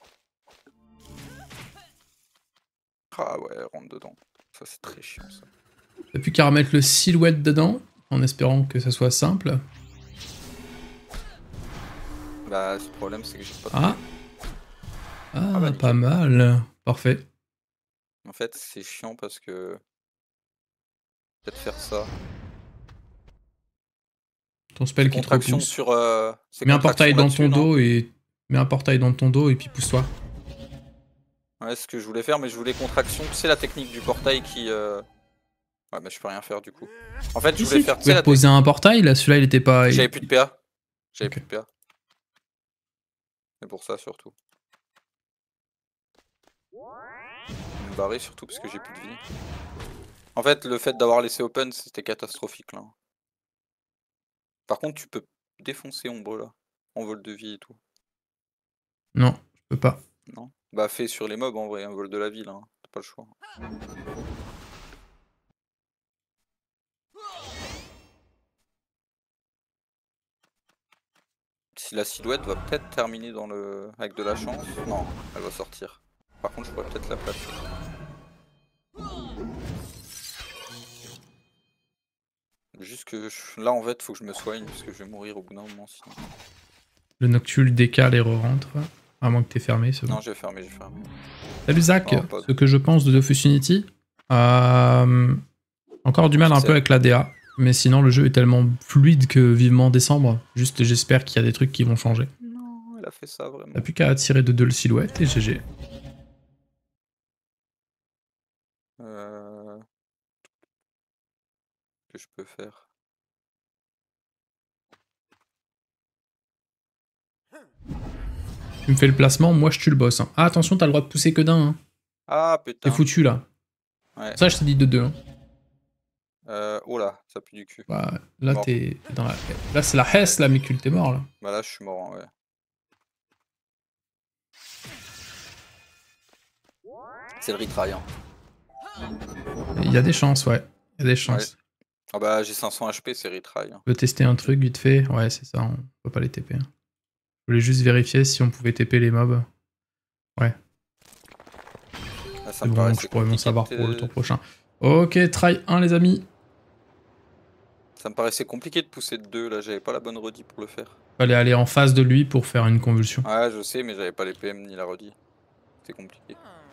Ah ouais, rentre dedans. Ça, c'est très chiant, ça. T'as plus qu'à remettre le silhouette dedans, en espérant que ça soit simple. Bah, ce problème, c'est que j'ai pas... Ah bah, pas mal. Parfait. En fait, c'est chiant parce que... Peut-être faire ça. Ton spell qui te repousse. Sur, mets un portail dans ton dos et... Mets un portail dans ton dos et puis pousse-toi. Ouais, c'est ce que je voulais faire, mais je voulais contraction. C'est la technique du portail qui... Ouais, mais je peux rien faire du coup. En fait, je voulais faire... Tu peux poser un portail, là, celui-là, il était pas... J'avais plus de PA. J'avais plus de PA. C'est pour ça, surtout. Je me barrer, surtout, parce que j'ai plus de vie. En fait, le fait d'avoir laissé open, c'était catastrophique, là. Par contre, tu peux défoncer Ombre, là. En vol de vie et tout. Non, je peux pas. Non. Bah, fais sur les mobs, en vrai, un vol de la ville, hein. T'as pas le choix. Si la silhouette va peut-être terminer dans le... avec de la chance. Non, elle va sortir. Par contre, je pourrais peut-être la placer. Juste que là, en fait, faut que je me soigne parce que je vais mourir au bout d'un moment sinon. Le Noctule décale et re-rentre. À moins que t'aies fermé, c'est bon. Non, j'ai fermé, j'ai fermé. Salut Zach, ce que je pense de Dofus Unity. Encore du mal un peu avec la DA. Mais sinon, le jeu est tellement fluide que vivement décembre. Juste, j'espère qu'il y a des trucs qui vont changer. Non, elle a fait ça vraiment. T'as plus qu'à tirer de 2 le silhouette et GG. Que je peux faire. Tu me fais le placement, moi je tue le boss. Hein. Ah, attention, t'as le droit de pousser que d'un. Hein. Ah putain. T'es foutu là. Ouais. Ça, je t'ai dit de 2. Hein. Oh là, ça pue du cul. Bah, là, t'es dans la. Là, c'est la Hess, là, Mikul, t'es mort là. Bah là, je suis mort, ouais. C'est le retry. Hein. Il y a des chances, ouais. Il y a des chances. Ouais. Ah bah, j'ai 500 HP, c'est retry. Hein. On peut tester un truc vite fait. Ouais, c'est ça, on peut pas les TP. Hein. Je voulais juste vérifier si on pouvait TP les mobs. Ouais. Là, c'est bon, je pourrais m'en savoir pour le tour prochain. Ok, try 1 les amis. Ça me paraissait compliqué de pousser de 2, là, j'avais pas la bonne redis pour le faire. Fallait aller en face de lui pour faire une convulsion. Ouais, je sais, mais j'avais pas les PM ni la redis. C'était compliqué.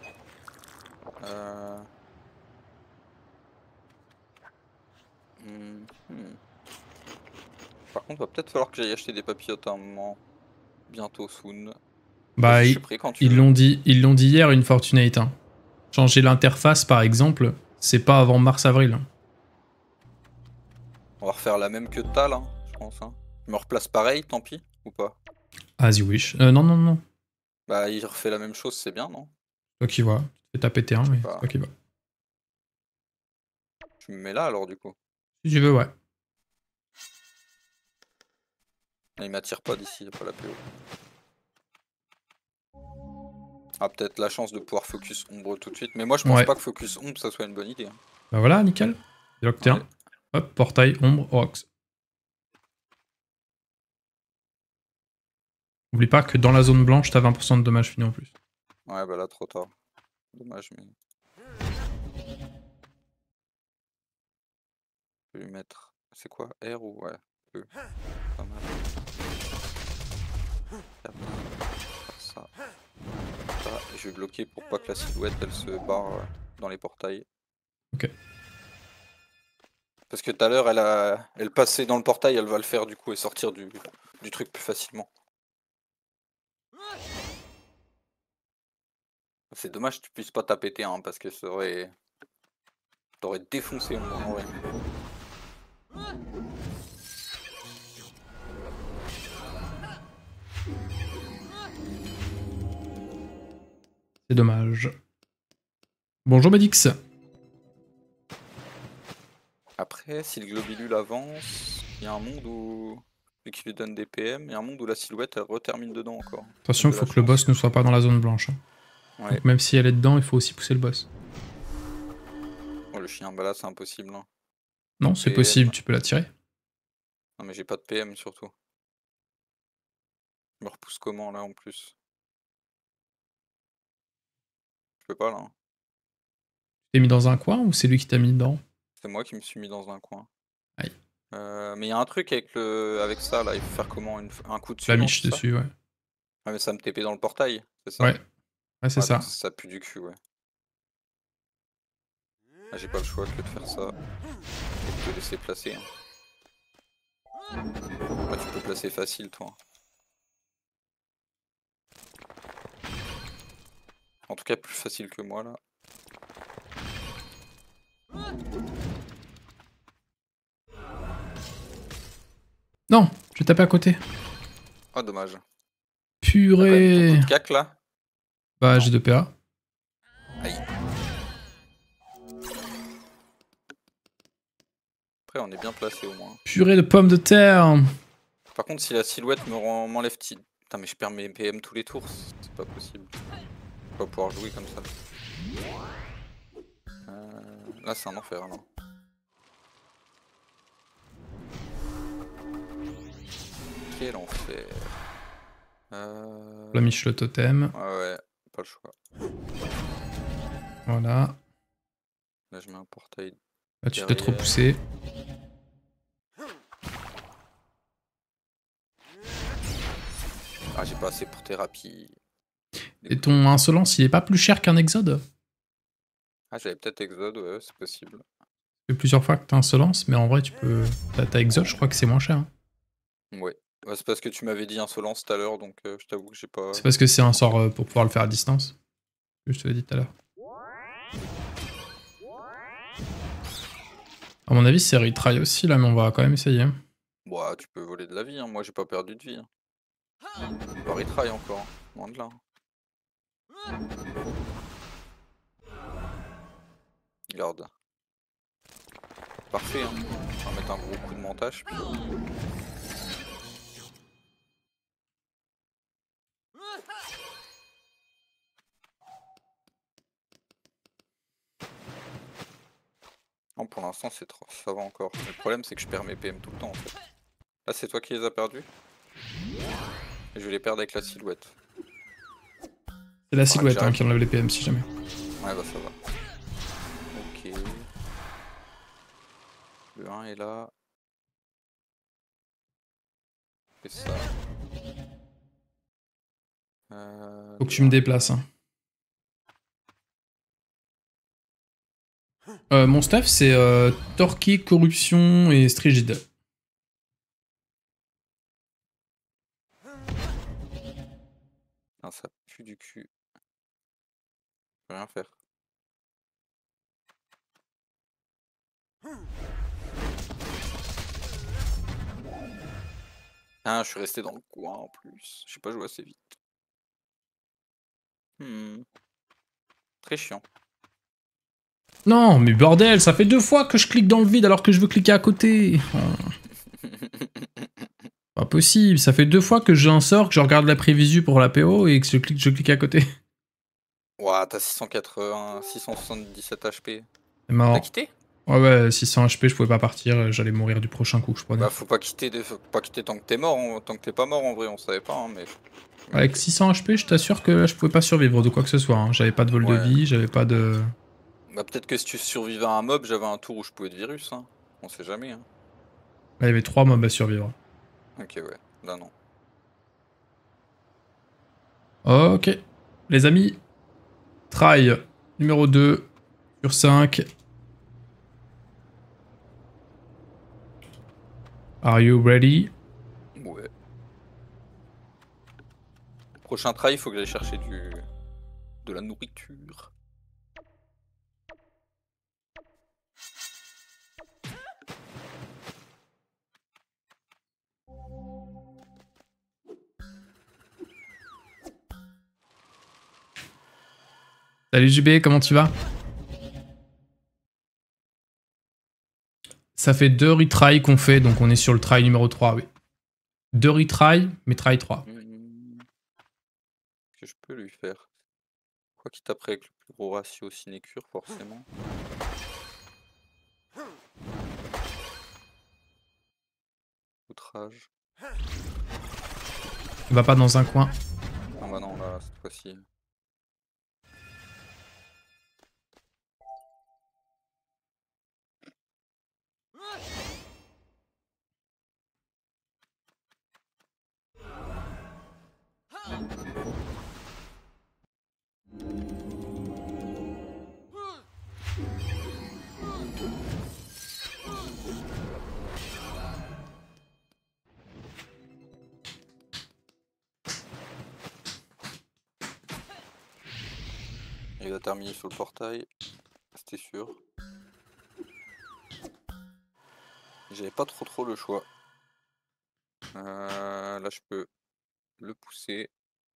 Par contre, va peut-être falloir que j'aille acheter des papillotes à un moment. Bientôt, soon. Bah, ils l'ont dit hier, une Fortunate. Hein. Changer l'interface, par exemple, c'est pas avant mars-avril. Hein. On va refaire la même que Tal, hein, je pense. Hein. Je me replace pareil, tant pis, ou pas? As you wish. Non, non, non. Bah, il refait la même chose, c'est bien, non? Toi qui vois. Tu fais taper T1, mais c'est toi qui vois. Tu me mets là, alors, du coup? Si tu veux, ouais. Il m'attire pas d'ici, y'a pas la PO. Ah, peut-être la chance de pouvoir focus ombre tout de suite. Mais moi, je pense pas que focus ombre, ça soit une bonne idée. Hein. Bah voilà, nickel. Lock T1. Hop, portail, ombre, Orox. N'oublie pas que dans la zone blanche, t'as 20% de dommages finis en plus. Ouais, bah là, trop tard. Dommage, mais... Je vais lui mettre... C'est quoi? R ou... Ouais, E. Pas mal. Ça. Ça. Et je vais bloquer pour pas que la silhouette, elle se barre dans les portails. Ok. Parce que tout à l'heure, elle passait dans le portail, elle va le faire du coup et sortir du truc plus facilement. C'est dommage que tu puisses pas taper T1 parce que ça aurait... T'aurais défoncé en vrai. C'est dommage. Bonjour Badix. Après, si le globulule avance, il y a un monde où, vu qu'il lui donne des PM, il y a un monde où la silhouette elle retermine dedans encore. Attention, il faut que le boss ne soit pas dans la zone blanche. Ouais. Donc même si elle est dedans, il faut aussi pousser le boss. Oh, le chien, bah là c'est impossible. Hein. Non, c'est possible, tu peux la tirer. Non mais j'ai pas de PM surtout. Je me repousse comment là en plus? Je peux pas là. Hein. Tu t'es mis dans un coin ou c'est lui qui t'a mis dedans? C'est moi qui me suis mis dans un coin. Aïe. Mais il y a un truc avec ça là, il faut faire comment? Un coup dessus? La non, miche c'est ça dessus, ouais. Ah mais ça me TP dans le portail, c'est ça? Ouais, ouais c'est ça. Ça pue du cul, ouais. Ah, j'ai pas le choix que de faire ça. Et de te laisser placer. Hein. Ah, tu peux placer facile toi. En tout cas plus facile que moi là. Non, je tapais à côté. Ah dommage. Purée. T'as de cac là? Bah j'ai 2 PA. Aïe. Après on est bien placé au moins. Purée de pommes de terre. Par contre si la silhouette m'enlève Putain mais je perds mes PM tous les tours, c'est pas possible. Je vais pas pouvoir jouer comme ça. Là c'est un enfer là. Quel enfer. La miche le totem. Ouais, pas le choix. Voilà. Là je mets un portail. Là tu t'es trop poussé. Ah j'ai pas assez pour thérapie. Et ton insolence il est pas plus cher qu'un exode? Ah j'avais peut-être exode, ouais c'est possible. Ça fait plusieurs fois que t'as insolence, mais en vrai tu peux... T'as exode, je crois que c'est moins cher. Hein. Ouais. C'est parce que tu m'avais dit insolence tout à l'heure, donc je t'avoue que j'ai pas... C'est parce que c'est un sort pour pouvoir le faire à distance. Que je te l'ai dit tout à l'heure. À mon avis c'est retry aussi là, mais on va quand même essayer. Bah tu peux voler de la vie, hein. Moi j'ai pas perdu de vie. Hein. Pas retry encore, hein. Loin de là. Garde. Parfait, hein. On va mettre un gros coup de montage. Puis... Non, pour l'instant c'est trop, ça va encore. Le problème c'est que je perds mes PM tout le temps en fait. Là c'est toi qui les as perdus. Et je vais les perdre avec la silhouette. C'est la silhouette hein, qui enlève les PM si jamais. Ouais bah ça va. Ok. Le 1 est là. Et ça. Faut que tu me déplaces. Hein. Mon staff c'est Torquay, Corruption et Strigide. Ah, ça pue du cul. Je peux rien faire. Ah, je suis resté dans le coin en plus. J'ai pas joué assez vite. Très chiant. Non, mais bordel, ça fait 2 fois que je clique dans le vide alors que je veux cliquer à côté. Oh. Pas possible, ça fait 2 fois que j'ai un sort, que je regarde la prévisu pour la PO et que je clique à côté. Ouah, t'as 677 HP. C'est marrant. T'as quitté? Ouais, 600 HP, je pouvais pas partir, j'allais mourir du prochain coup que je prenais. Bah, faut pas quitter tant que t'es mort, tant que t'es pas mort en vrai, on savait pas, hein, mais... Avec 600 HP, je t'assure que là, je pouvais pas survivre de quoi que ce soit. Hein. J'avais pas de vol de vie, j'avais pas de... Bah, peut-être que si tu survivais à un mob, j'avais un tour où je pouvais de virus, hein. On sait jamais, hein. Là, il y avait 3 mobs à survivre. Ok, ouais. Là, non. Ok. Les amis. Try numéro 2 sur 5. Are you ready? Ouais. Prochain try, il faut que j'aille chercher de la nourriture. Salut JB, comment tu vas? Ça fait 2 retries qu'on fait, donc on est sur le try numéro 3, oui. 2 retries, mais try 3. Que je peux lui faire. Quoi qu'il taperait avec le plus gros ratio sinécure, forcément. Outrage. Va pas dans un coin. Ah bah non, là, cette fois-ci. Il va terminer sur le portail, c'était sûr. J'avais pas trop le choix. Là je peux le pousser.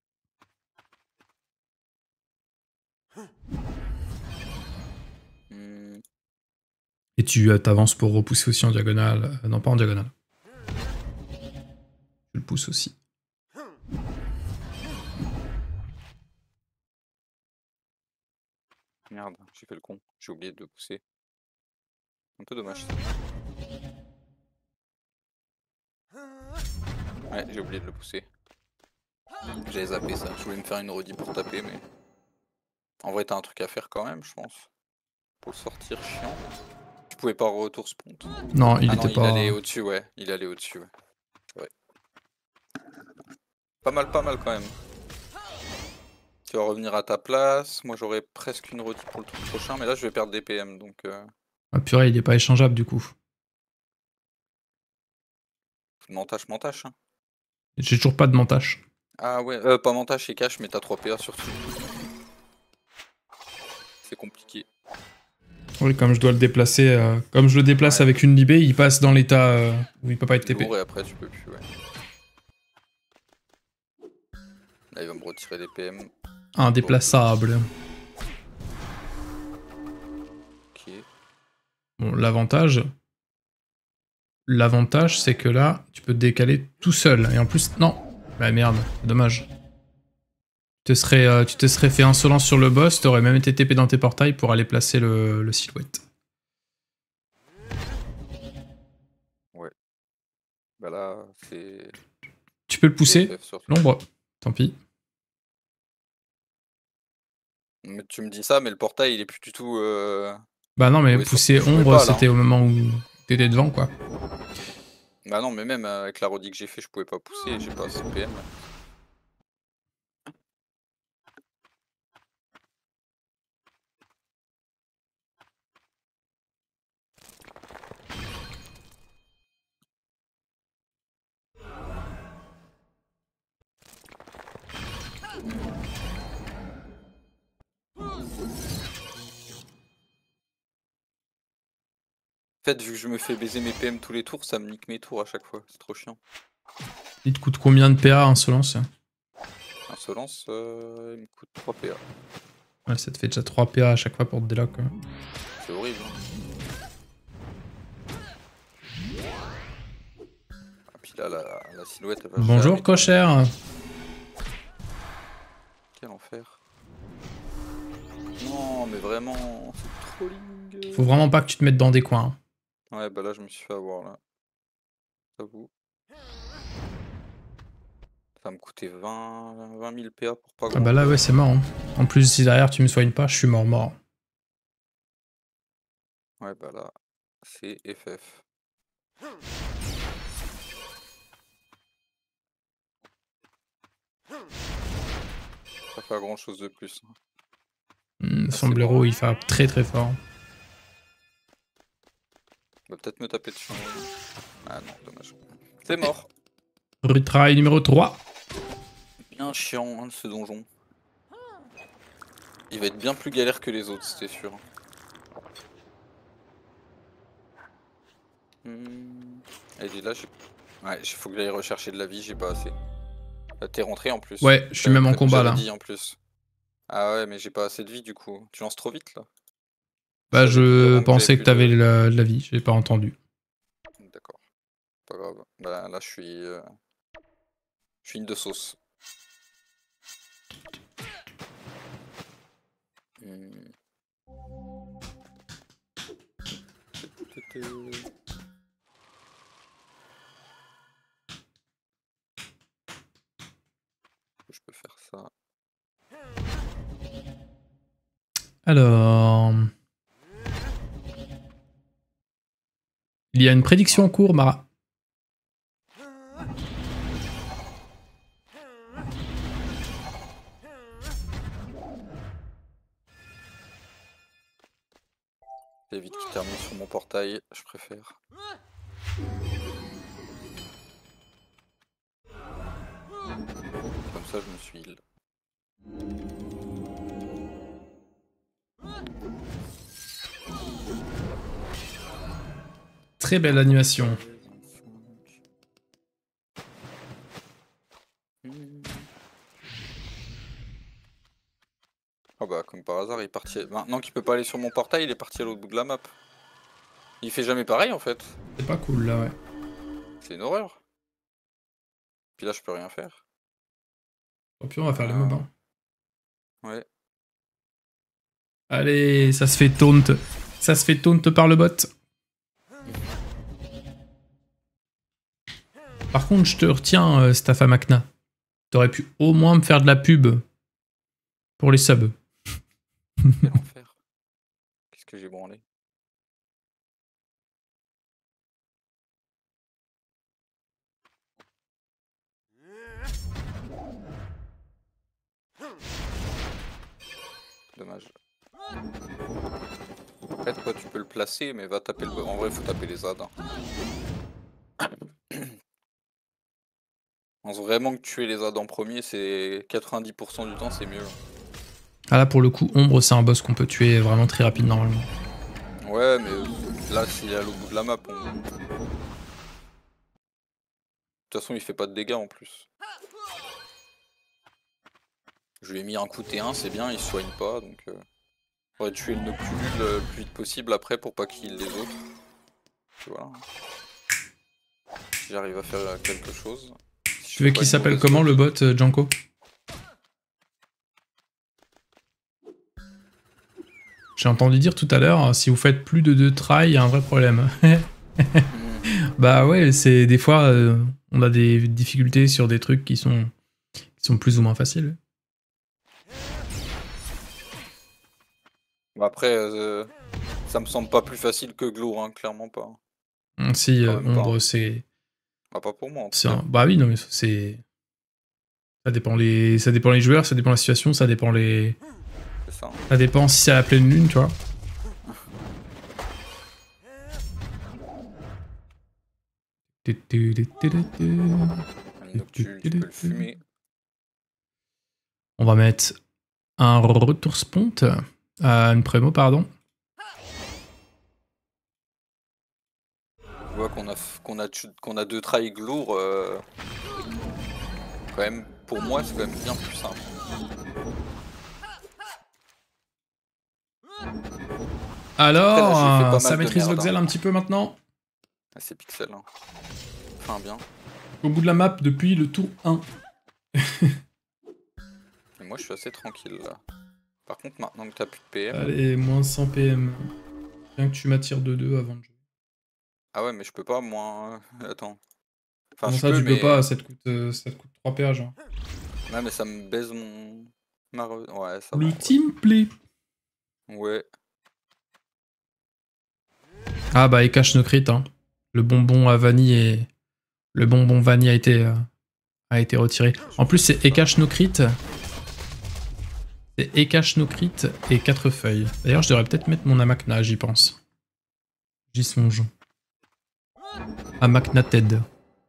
Et tu t'avances pour repousser aussi en diagonale. Non, pas en diagonale. Je le pousse aussi. Merde, j'ai fait le con, j'ai oublié de le pousser. Un peu dommage. Ouais, j'ai oublié de le pousser. J'avais zappé ça, je voulais me faire une redis pour taper, mais... En vrai, t'as un truc à faire quand même, je pense. Pour le sortir, chiant. Je pouvais pas retour spawn. Non, il était pas... il allait au-dessus, ouais. Il allait au-dessus, ouais. Ouais. Pas mal quand même. Tu vas revenir à ta place. Moi, j'aurai presque une redis pour le tour prochain, mais là, je vais perdre des PM, donc... Ah purée, il est pas échangeable, du coup. Mentache, hein. J'ai toujours pas de mentache. Ah ouais, pas mentache et cash, mais t'as 3 PA surtout. C'est compliqué. Oui, comme je dois le déplacer, comme je le déplace avec une libé, il passe dans l'état où il peut pas être TP. Lourd et après tu peux plus, ouais. Là il va me retirer des PM. Indéplaçable. Ok. Bon, l'avantage, c'est que là, tu peux te décaler tout seul. Et en plus, non. Bah merde, dommage. Tu te serais fait insolence sur le boss, t'aurais même été TP dans tes portails pour aller placer le silhouette. Ouais. Bah là, c'est... Tu peux le pousser. L'ombre, tant pis. Mais tu me dis ça, mais le portail il est plus du tout... Bah non, mais pousser ombre, c'était au moment où t'étais devant, quoi. Bah non, mais même avec la redis que j'ai fait, je pouvais pas pousser, j'ai pas assez de PM. En fait, vu que je me fais baiser mes PM tous les tours, ça me nique mes tours à chaque fois, c'est trop chiant. Il te coûte combien de PA, Insolence? Insolence, il me coûte 3 PA. Ouais, ça te fait déjà 3 PA à chaque fois pour te délock. C'est horrible. Hein. Ah, puis là, la silhouette, elle va... Bonjour, Cocher. Quel enfer. Non, mais vraiment, c'est trolling. Faut vraiment pas que tu te mettes dans des coins. Ouais, bah là, je me suis fait avoir, là. J'avoue. Ça va me coûter 20 000 PA pour pas grand. Ah bah là, ouais, c'est mort. Hein. En plus, si derrière tu me soignes pas, je suis mort. Ouais, bah là, c'est FF. Pas faire grand chose de plus. Son blaireau, il fait très fort. On va peut-être me taper dessus. Ah non, dommage. C'est mort. Retry numéro 3. Bien chiant, hein, ce donjon. Il va être bien plus galère que les autres, c'était sûr. Et là, ouais, faut que j'aille rechercher de la vie, j'ai pas assez. T'es rentré en plus. Ouais, je suis même en combat là. En plus. Ah ouais, mais j'ai pas assez de vie du coup. Tu lances trop vite là. Bah, je pensais que t'avais de la vie, j'ai pas entendu. D'accord. Pas grave. Bah là, je suis une de sauce. Je peux faire ça. Alors... Il y a une prédiction en cours, Mara. Évite qu'il termine sur mon portail, je préfère. Comme ça, je me suis heal. Très belle animation. Ah bah comme par hasard il est parti. Maintenant qu'il peut pas aller sur mon portail, il est parti à l'autre bout de la map. Il fait jamais pareil en fait. C'est pas cool là, ouais. C'est une horreur. Puis là je peux rien faire. Tant pis, on va faire les mobs. Hein. Ouais. Allez, ça se fait taunt. Ça se fait taunt par le bot. Par contre, je te retiens, Staff Amakna. T'aurais pu au moins me faire de la pub pour les subs. Quel enfer. Qu'est-ce que j'ai branlé? Dommage. Après toi tu peux le placer mais va taper le... En vrai faut taper les ZAD. Hein. Je pense vraiment que tuer les ZAD en premier c'est 90% du temps c'est mieux. Ah là pour le coup, Ombre c'est un boss qu'on peut tuer vraiment très rapide normalement. Ouais mais là s'il est à l'autre bout de la map on... De toute façon il fait pas de dégâts en plus. Je lui ai mis un coup T1, c'est bien, il se soigne pas, donc on va tuer le Noctulule le plus vite possible après pour pas qu'il les autres. Et voilà. Si j'arrive à faire quelque chose. Si tu veux qu'il s'appelle comment le bot, Janko? J'ai entendu dire tout à l'heure, si vous faites plus de 2 tries, il y a un vrai problème. Bah ouais, c'est des fois, on a des difficultés sur des trucs qui sont plus ou moins faciles. Après, ça me semble pas plus facile que Glour, hein, clairement pas. Si, Ombre, c'est... Bah, pas pour moi, en tout cas. Bah oui, non mais c'est... Ça dépend les joueurs, ça dépend la situation, ça dépend les... C'est ça. Ça dépend si c'est à la pleine lune, tu vois. On va mettre un retour spont, une prémo, pardon. Je vois qu'on a 2 tries Glour. Quand même, pour moi, c'est quand même bien plus simple. Alors, après, là, ça maîtrise Voxel un petit peu maintenant. Ah, c'est pixel. Hein. Enfin, bien. Au bout de la map depuis le tour 1. Et moi, je suis assez tranquille là. Par contre, maintenant que t'as plus de PM... Allez, moins 100 PM. Bien que tu m'attires de 2 avant de jouer. Ah ouais, mais je peux pas, moi... Attends. Enfin, comment ça, tu peux pas, ça te coûte 3 péages. Hein. Ouais, mais ça me baise mon... Ouais, ça le va, teamplay. Ouais. Ah bah, et cache no crit, hein. Le bonbon à vanille et... Le bonbon vanille a été retiré. En plus, c'est Ekash no crit. C'est Ekash no crit et 4 feuilles. D'ailleurs, je devrais peut-être mettre mon Amakna, j'y pense. J'y songe. Amakna Ted.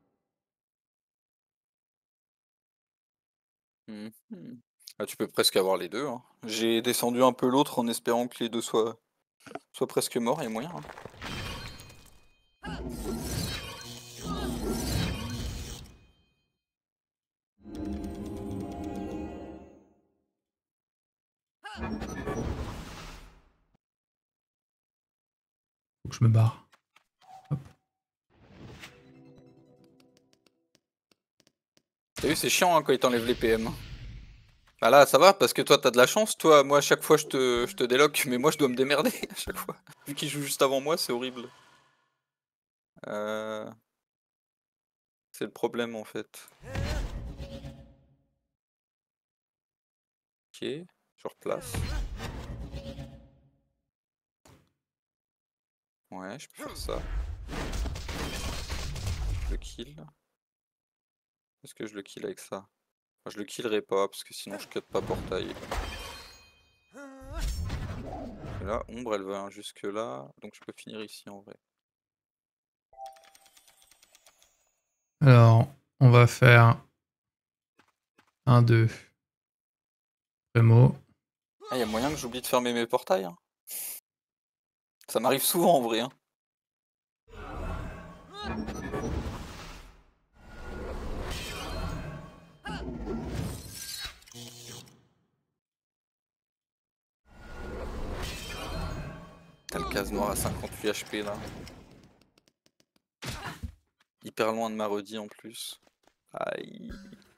Ah, tu peux presque avoir les deux. Hein. J'ai descendu un peu l'autre en espérant que les deux soient presque morts, il y a moyen. Hein. je me barre. Hop. T'as vu, c'est chiant hein, quand il t'enlève les PM. Bah là, ça va, parce que toi, t'as de la chance. Toi, moi, à chaque fois, je te déloque, mais moi, je dois me démerder à chaque fois. Vu qu'il joue juste avant moi, c'est horrible. C'est le problème, en fait. Ok, je replace. Ouais, je peux faire ça. Je le kill. Est-ce que je le kill avec ça? Enfin, je le killerai pas, parce que sinon je cut pas portail. Et là, Ombre, elle va jusque là, donc je peux finir ici en vrai. Alors, on va faire 1, 2. Prémo. Ah, y'a moyen que j'oublie de fermer mes portails hein. Ça m'arrive souvent en vrai hein. T'as le case noir à 58 HP là. Hyper loin de ma redis en plus. Aïe.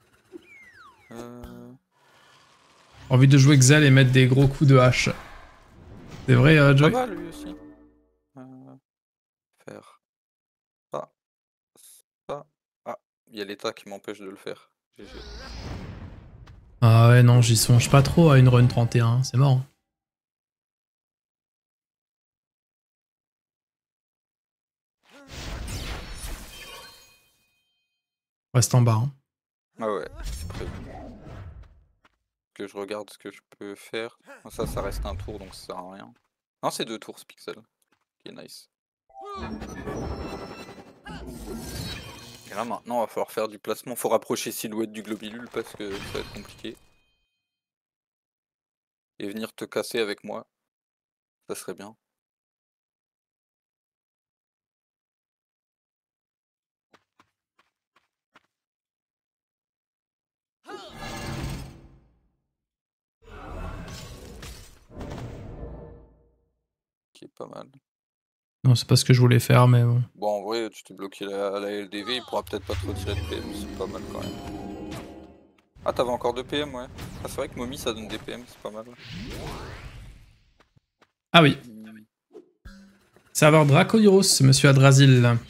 Envie de jouer Xel et mettre des gros coups de hache. C'est vrai, Joy? Pas mal lui aussi. Faire ça. Ça. Ah, il y a l'état qui m'empêche de le faire. GG. Ah ouais, non, j'y songe pas trop à une run 31, c'est mort. Reste en bas. Hein. Ah ouais, c'est prévu. Que je regarde ce que je peux faire. Ça reste un tour donc ça sert à rien. Non, c'est 2 tours ce pixel. Qui est nice. Et là maintenant, il va falloir faire du placement. Faut rapprocher silhouette du globulule parce que ça va être compliqué. Et venir te casser avec moi. Ça serait bien. Qui est pas mal. Non, c'est pas ce que je voulais faire, mais bon. Bon, en vrai, tu t'es bloqué la LDV, il pourra peut-être pas te retirer de PM, c'est pas mal quand même. Ah, t'avais encore 2 PM, ouais. Ah, c'est vrai que Momi ça donne des PM, c'est pas mal. Ah oui. Serveur Draconiros, monsieur Adrasil. Ok,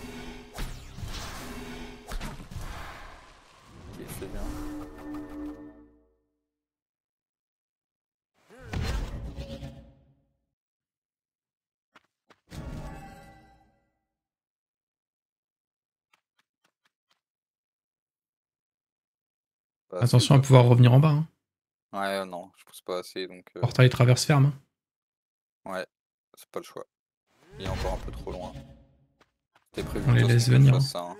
c'est bien. Attention à pouvoir revenir en bas. Hein. Ouais, non, je pousse pas assez donc. Portail traverse ferme. Hein. Ouais, c'est pas le choix. Il est encore un peu trop loin. T'es prévu on les laisse venir. Ça, hein.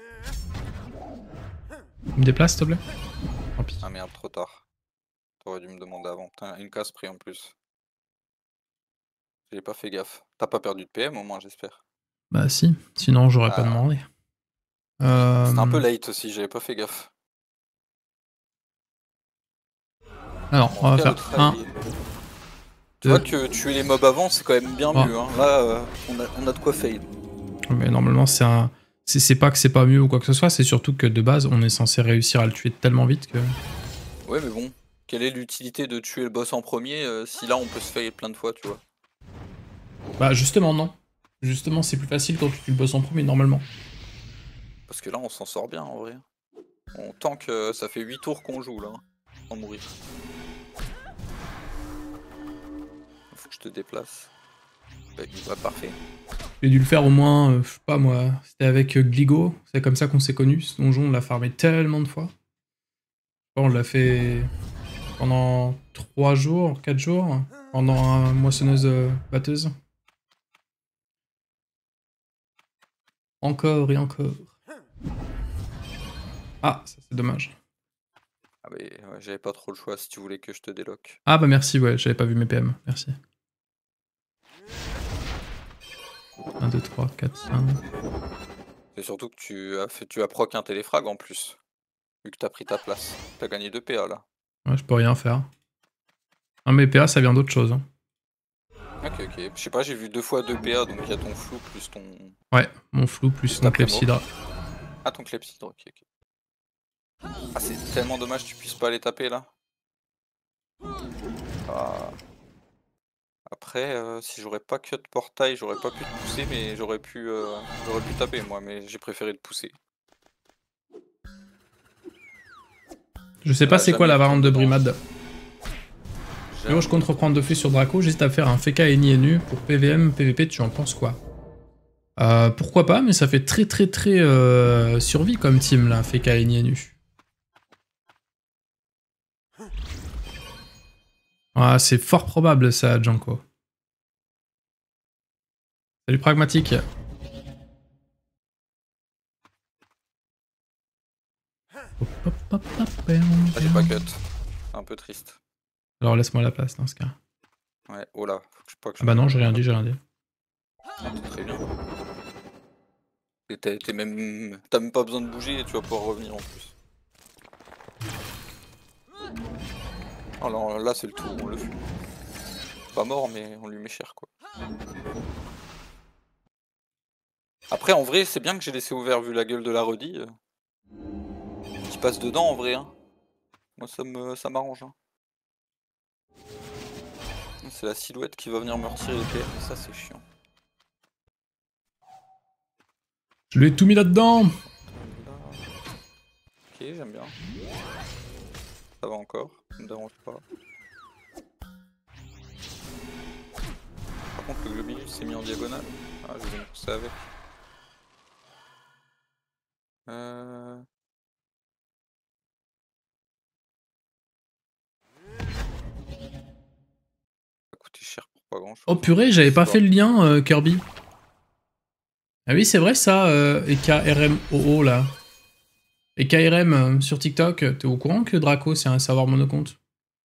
Tu me déplaces, s'il te plaît? Tant pis. Ah merde, trop tard. T'aurais dû me demander avant. Putain, une casse pris en plus. J'ai pas fait gaffe. T'as pas perdu de PM au moins, j'espère. Bah si, sinon j'aurais pas demandé. C'était un peu late aussi, j'avais pas fait gaffe. Alors, on va faire 1. Tu vois que tuer les mobs avant, c'est quand même bien mieux. Hein. Là, on a de quoi fail. Mais normalement, c'est un. C'est pas que c'est pas mieux ou quoi que ce soit, c'est surtout que de base, on est censé réussir à le tuer tellement vite que. Ouais, mais bon, quelle est l'utilité de tuer le boss en premier si là on peut se fail plein de fois, tu vois? Bah, justement, non. Justement, c'est plus facile quand tu tues le boss en premier, normalement. Parce que là, on s'en sort bien en vrai. On tank, ça fait 8 tours qu'on joue là, sans mourir. Faut que je te déplace. Bah, il va parfait. J'ai dû le faire au moins, je sais pas moi, c'était avec Gligo, c'est comme ça qu'on s'est connus. Ce donjon, on l'a farmé tellement de fois. On l'a fait pendant 3 jours, 4 jours, pendant un moissonneuse batteuse. Encore et encore. Ah, ça c'est dommage. Ah bah ouais, j'avais pas trop le choix si tu voulais que je te déloque. Ah bah merci, ouais, j'avais pas vu mes PM, merci. 1, 2, 3, 4, 5. C'est surtout que tu as proc un téléfrag en plus. Vu que t'as pris ta place. T'as gagné 2 PA là. Ouais, je peux rien faire. Un mes PA, ça vient d'autre chose. Hein. Ok, ok. Je sais pas, j'ai vu 2 fois 2 PA, donc il y a ton flou plus ton... Ouais, mon flou plus ton clepsydre. Ah, ton clepsydre, ok, ok. Ah, c'est tellement dommage que tu puisses pas les taper, là. Ah. Après, si j'aurais pas cut portail, j'aurais pas pu te pousser, mais j'aurais pu taper, moi, mais j'ai préféré te pousser. Je sais pas c'est quoi la variante de Brimade. Yo, je compte reprendre Dofus sur Draco, j'hésite à faire un FK Eni Nu pour PVM, PVP, tu en penses quoi? Pourquoi pas, mais ça fait très survie comme team là, FK Eni Nu. Ah, c'est fort probable ça, Janko. Salut Pragmatique. Ah, j'ai pas cut. C'est un peu triste. Alors laisse-moi la place dans ce cas. Ouais, oh là, faut que je pas que je... Ah bah non, j'ai rien dit, j'ai rien dit. Ah, t'es très bien. T'es même... T'as même pas besoin de bouger et tu vas pouvoir revenir en plus. Alors là, c'est le tour, on le fume. Pas mort, mais on lui met cher, quoi. Après, en vrai, c'est bien que j'ai laissé ouvert vu la gueule de la redis. Qui passe dedans, en vrai. Hein. Moi, ça m'arrange. Hein. C'est la silhouette qui va venir me retirer les PM, ça, c'est chiant. Je lui ai tout mis là-dedans. Ok, j'aime bien. Ça va encore, ça me dérange pas. Par contre, le Globulus s'est mis en diagonale. Ah, je vais me pousser avec. Ça va coûter cher pour pas grand chose. Oh purée, j'avais pas fait le lien, Kirby. Ah oui, c'est vrai ça, EKRMOO là. EKRM sur TikTok, t'es au courant que Draco c'est un savoir monocompte?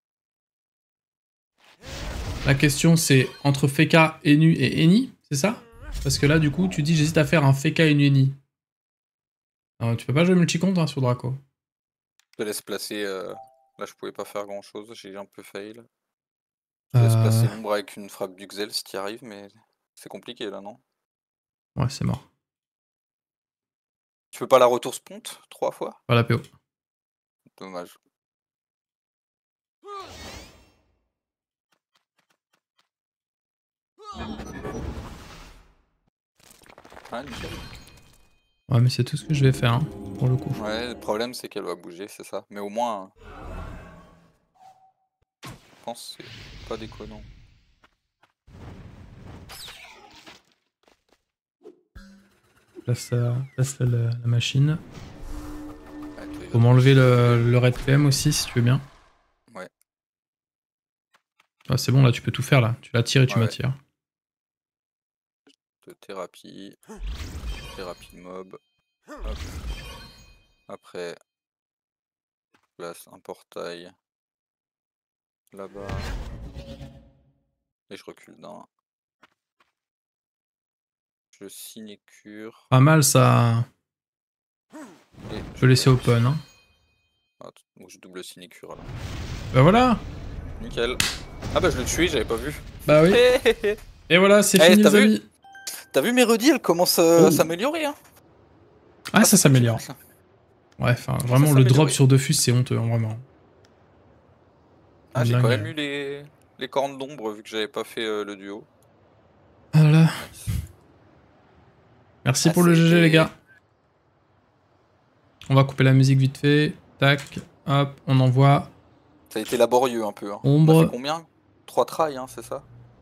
La question c'est entre Feka, Enu et Eni, c'est ça? Parce que là du coup tu dis j'hésite à faire un Feka, Enu, Eni. Alors, tu peux pas jouer multicompte hein, sur Draco. Je te laisse placer, là je pouvais pas faire grand chose, j'ai un peu fail. Je te laisse placer l'ombre avec une frappe du Xel si t'y arrives, mais c'est compliqué là non? Ouais c'est mort. Tu peux pas la retour sponte 3 fois? Pas la PO. Dommage. Ah, nickel. Ouais mais c'est tout ce que je vais faire, hein, pour le coup. Ouais, le problème c'est qu'elle va bouger, c'est ça. Mais au moins... Je pense que c'est pas déconnant. Place la machine. Faut m'enlever le red PM aussi si tu veux bien. Ouais. Ah, c'est bon là, tu peux tout faire là. Tu l'attires et tu m'attires. De thérapie. Thérapie de mob. Hop. Après. Place un portail. Là-bas. Et je recule d'un. Je sinécure. Pas mal ça. Je peux laisser open. Hein. Ah, donc je double sinécure alors. Bah voilà. Nickel. Ah bah je l'ai tué, j'avais pas vu. Bah oui. Et voilà, c'est fini les amis. T'as vu mes redis, elles commencent à s'améliorer hein. Ah ça s'améliore. Ouais, enfin vraiment le drop sur Dofus c'est honteux, hein, vraiment. Ah j'ai quand même eu les cornes d'ombre vu que j'avais pas fait le duo. Voilà. Merci pour le GG les gars. On va couper la musique vite fait. Tac, hop, on envoie. Ça a été laborieux un peu. Hein. Ombre. On a fait combien? 3 tries, hein, c'est ça?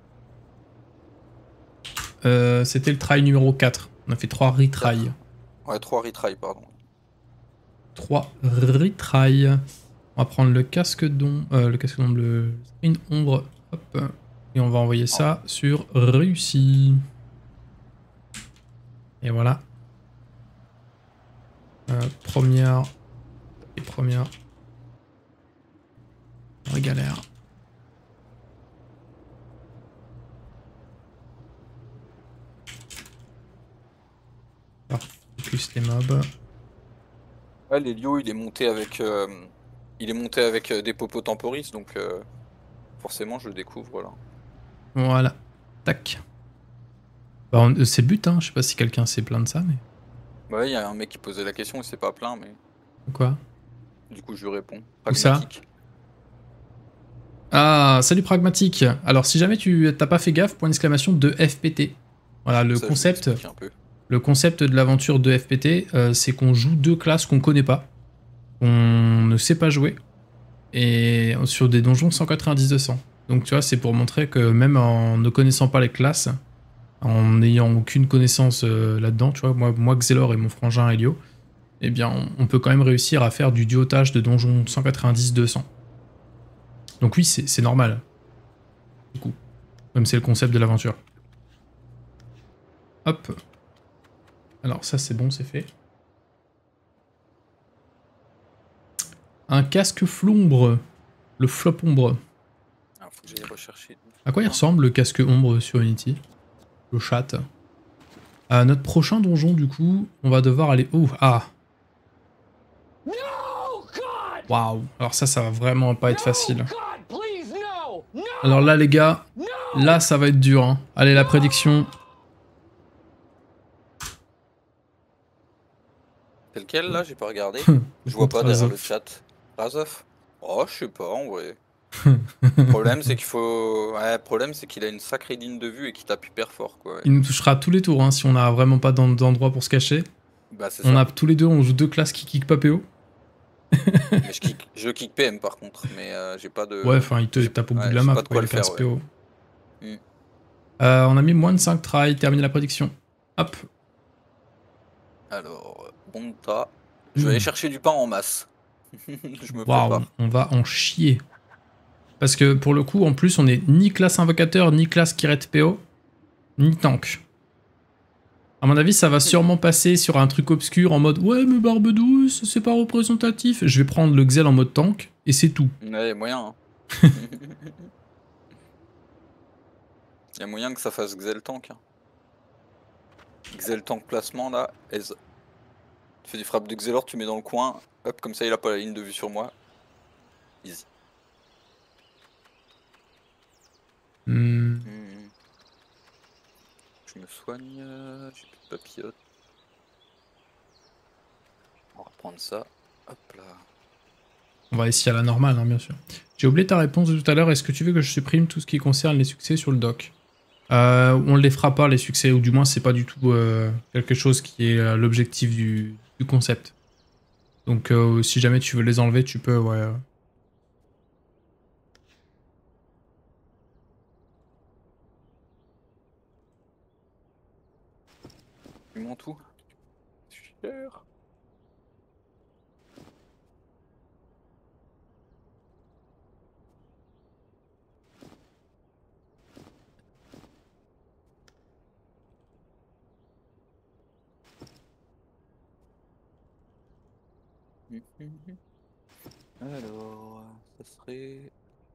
C'était le try numéro 4. On a fait 3 retries. Ouais, 3 retries, pardon. 3 retries. On va prendre le casque d'ombre, le screen ombre. Hop. Et on va envoyer ça sur réussi. Et voilà. Première. Et première. On galère. Plus les mobs. Ouais, l'Helio il est monté avec des popos temporis, donc forcément je le découvre là. Voilà. Tac. Bah, c'est le but, hein. Je sais pas si quelqu'un s'est plaint de ça, mais... Ouais, il y a un mec qui posait la question, il s'est pas plaint, mais... Quoi? Du coup, je lui réponds. Où ça? Ah, salut Pragmatique. Alors, si jamais tu t'as pas fait gaffe, point d'exclamation de FPT. Voilà, le concept de l'aventure de FPT, c'est qu'on joue deux classes qu'on connaît pas, qu'on ne sait pas jouer, et sur des donjons 190-200. Donc, tu vois, c'est pour montrer que même en ne connaissant pas les classes, en n'ayant aucune connaissance là-dedans, tu vois, moi Xelor et mon frangin Helio, eh bien, on peut quand même réussir à faire du duotage de donjons 190-200. Donc oui, c'est normal. Du coup, comme c'est le concept de l'aventure. Hop. Alors ça, c'est bon, c'est fait. Un casque flombre. Le flop ombre. Ah, faut que j'aille rechercher. À quoi il ressemble le casque ombre sur Unity? Le chat. À notre prochain donjon, du coup, on va devoir aller... Oh, ah. Waouh. Alors ça va vraiment pas être facile. Alors là, les gars, là, ça va être dur. Hein. Allez, la prédiction. C'est lequel, là? J'ai pas regardé. Je vois pas derrière le chat. Razov? Oh, je sais pas, en vrai. Le problème, c'est qu'il faut... Ouais, le problème, c'est qu'il a une sacrée ligne de vue et qu'il tape hyper fort, quoi. Ouais. Il nous touchera tous les tours, hein, si on a vraiment pas d'endroit pour se cacher. Bah, c'est on ça. A tous les deux, on joue deux classes qui kick pas PO. Mais je kick PM, par contre, mais j'ai pas de... Ouais, enfin, il te tape au bout de la map, quoi, il passe PO. Ouais. On a mis moins de 5 tries, terminer la prédiction. Hop. Alors, bon tas. Je vais aller chercher du pain en masse. Je me Waouh, on va en chier. Parce que pour le coup, en plus, on est ni classe invocateur, ni classe Kiret PO, ni tank. À mon avis, ça va sûrement passer sur un truc obscur en mode ouais, mais barbe douce, c'est pas représentatif. Je vais prendre le Xel en mode tank et c'est tout. Ouais, moyen. Hein. Il y a moyen que ça fasse Xel tank. Hein. Xel tank placement là, tu fais des frappes de Xelor, tu mets dans le coin, hop, comme ça il a pas la ligne de vue sur moi. Easy. Je me soigne, j'ai plus de papillotes. On va reprendre ça. Hop là. On va essayer à la normale, hein, bien sûr. J'ai oublié ta réponse de tout à l'heure. Est-ce que tu veux que je supprime tout ce qui concerne les succès sur le doc? On ne les fera pas, les succès, ou du moins, c'est pas du tout quelque chose qui est l'objectif du concept. Donc, si jamais tu veux les enlever, tu peux, ouais. Tu montes tout. Super. Alors, ça serait...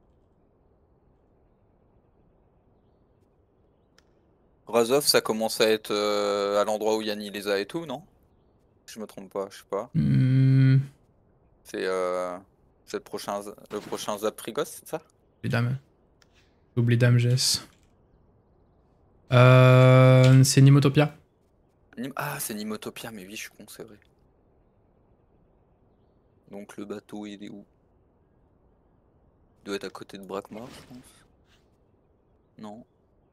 Razov, ça commence à être à l'endroit où Yanni les a et tout, non? Je me trompe pas, je sais pas. C'est le prochain Zaptrigos, c'est ça? Les dames. Oublie dame Jess. C'est Nimotopia. Ah, c'est Nimotopia, mais oui, je suis con, c'est vrai. Donc le bateau, il est où? Il doit être à côté de Brakmar, je pense. Non.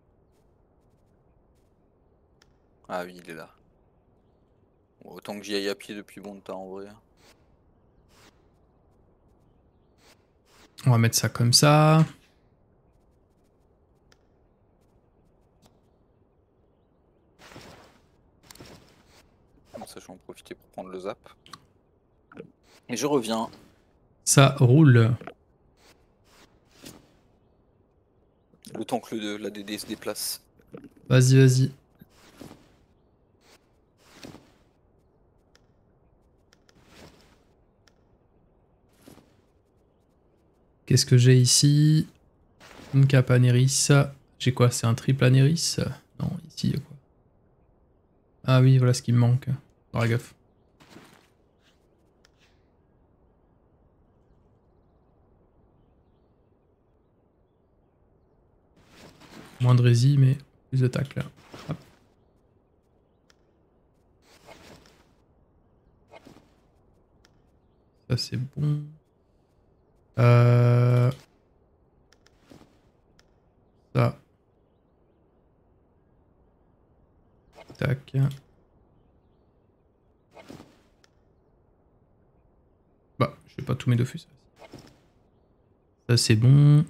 Ah oui, il est là. Bon, autant que j'y aille à pied depuis bon temps, en vrai. On va mettre ça comme ça. Ça, je vais en profiter pour prendre le zap. Et je reviens. Ça roule. Le temps que la DD se déplace. Vas-y, vas-y. Qu'est-ce que j'ai ici? Une cape anéris. J'ai quoi? C'est un triple anéris? Non, ici, il y a quoi? Ah oui, voilà ce qui me manque. Faire gaffe. Moins de rési, mais Les attaques là. Hop. Ça c'est bon. Ça. Tac. Bah, je vais pas tous mes deux fus. Ça c'est bon.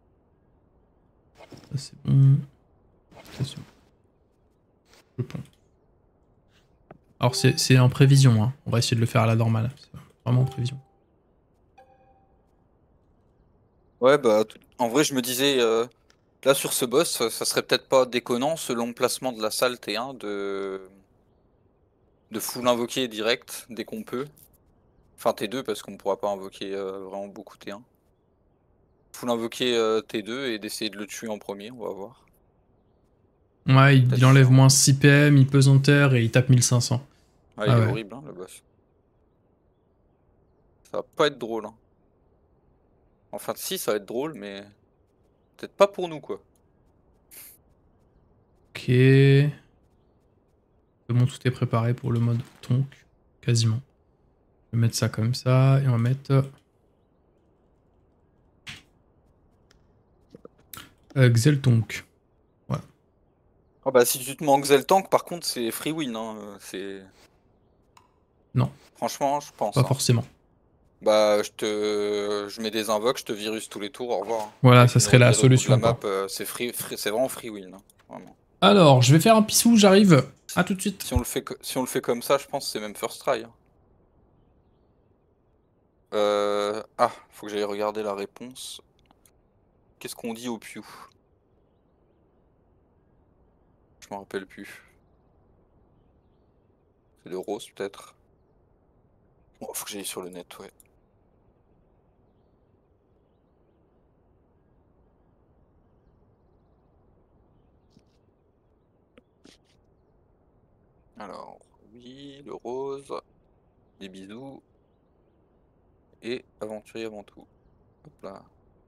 Ça c'est bon. Ça c'est bon. Je pense. Alors c'est en prévision, hein. On va essayer de le faire à la normale. C'est vraiment en prévision. Ouais, bah, en vrai, je me disais, là, sur ce boss, ça serait peut-être pas déconnant, selon le placement de la salle T1, de full invoquer direct, dès qu'on peut. Enfin, T2, parce qu'on pourra pas invoquer vraiment beaucoup T1. Full invoquer T2 et d'essayer de le tuer en premier, on va voir. Ouais, il enlève moins 6 PM, il pèse en terre et il tape 1500. Ouais, il est horrible, hein, le boss. Ça va pas être drôle, hein. Enfin, si, ça va être drôle, mais peut-être pas pour nous, quoi. Ok. C'est bon, tout est préparé pour le mode tonk. Quasiment. Je vais mettre ça comme ça et on va mettre... Xeltonk. Voilà. Ah bah, si tu te mets en Xeltank, par contre, c'est free win, hein. C'est... Non. Franchement, je pense. Pas Hein. forcément. Bah, je mets des invoques, je te virus tous les tours, au revoir. Voilà, Avec ça une serait la regear au bout de la solution, map, quoi. c'est vraiment free win. Hein, vraiment. Alors, je vais faire un pissou, j'arrive. À tout de suite. Si on le fait comme ça, je pense que c'est même first try. Hein. Ah, faut que j'aille regarder la réponse. Qu'est-ce qu'on dit au Pew? Je m'en rappelle plus. C'est de Rose, peut-être. Bon, faut que j'aille sur le net, ouais. Alors, oui, le rose, des bisous, et aventurier avant tout. Hop là.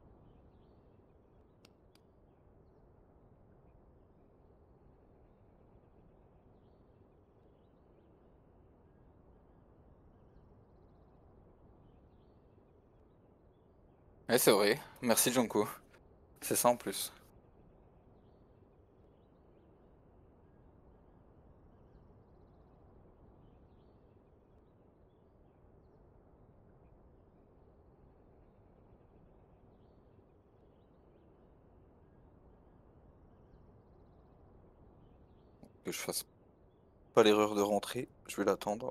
Ouais, c'est vrai. Merci, Junko. C'est ça en plus. Que je fasse pas l'erreur de rentrer, je vais l'attendre.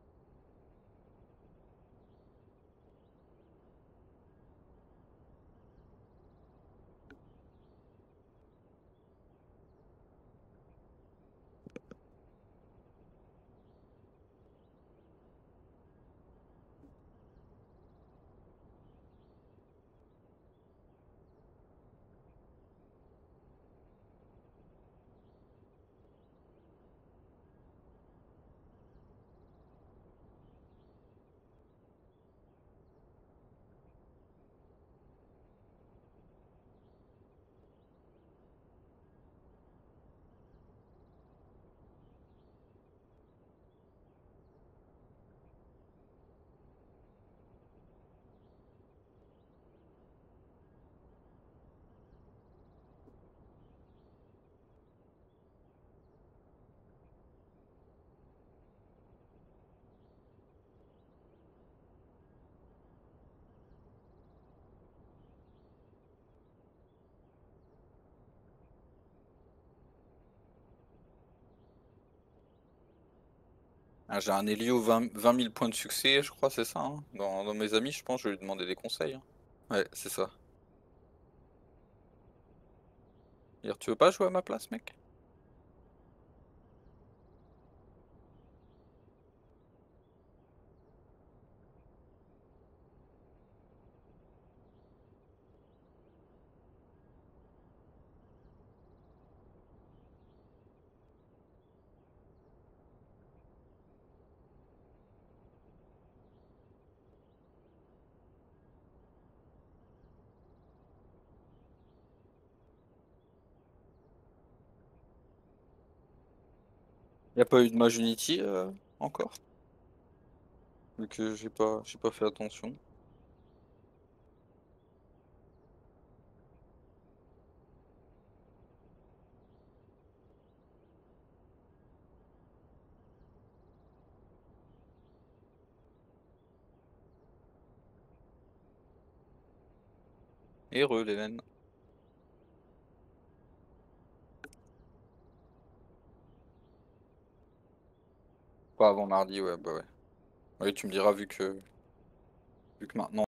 Ah, j'ai un Elio 20 000 points de succès, je crois, c'est ça. Hein. Dans mes amis, je pense, je vais lui demander des conseils. Hein. Ouais, c'est ça. Dire, tu veux pas jouer à ma place, mec? Y a pas eu de Mage Unity encore? Vu que j'ai pas fait attention. Heureux les veines. Pas avant mardi, ouais, bah ouais. Oui, tu me diras vu que maintenant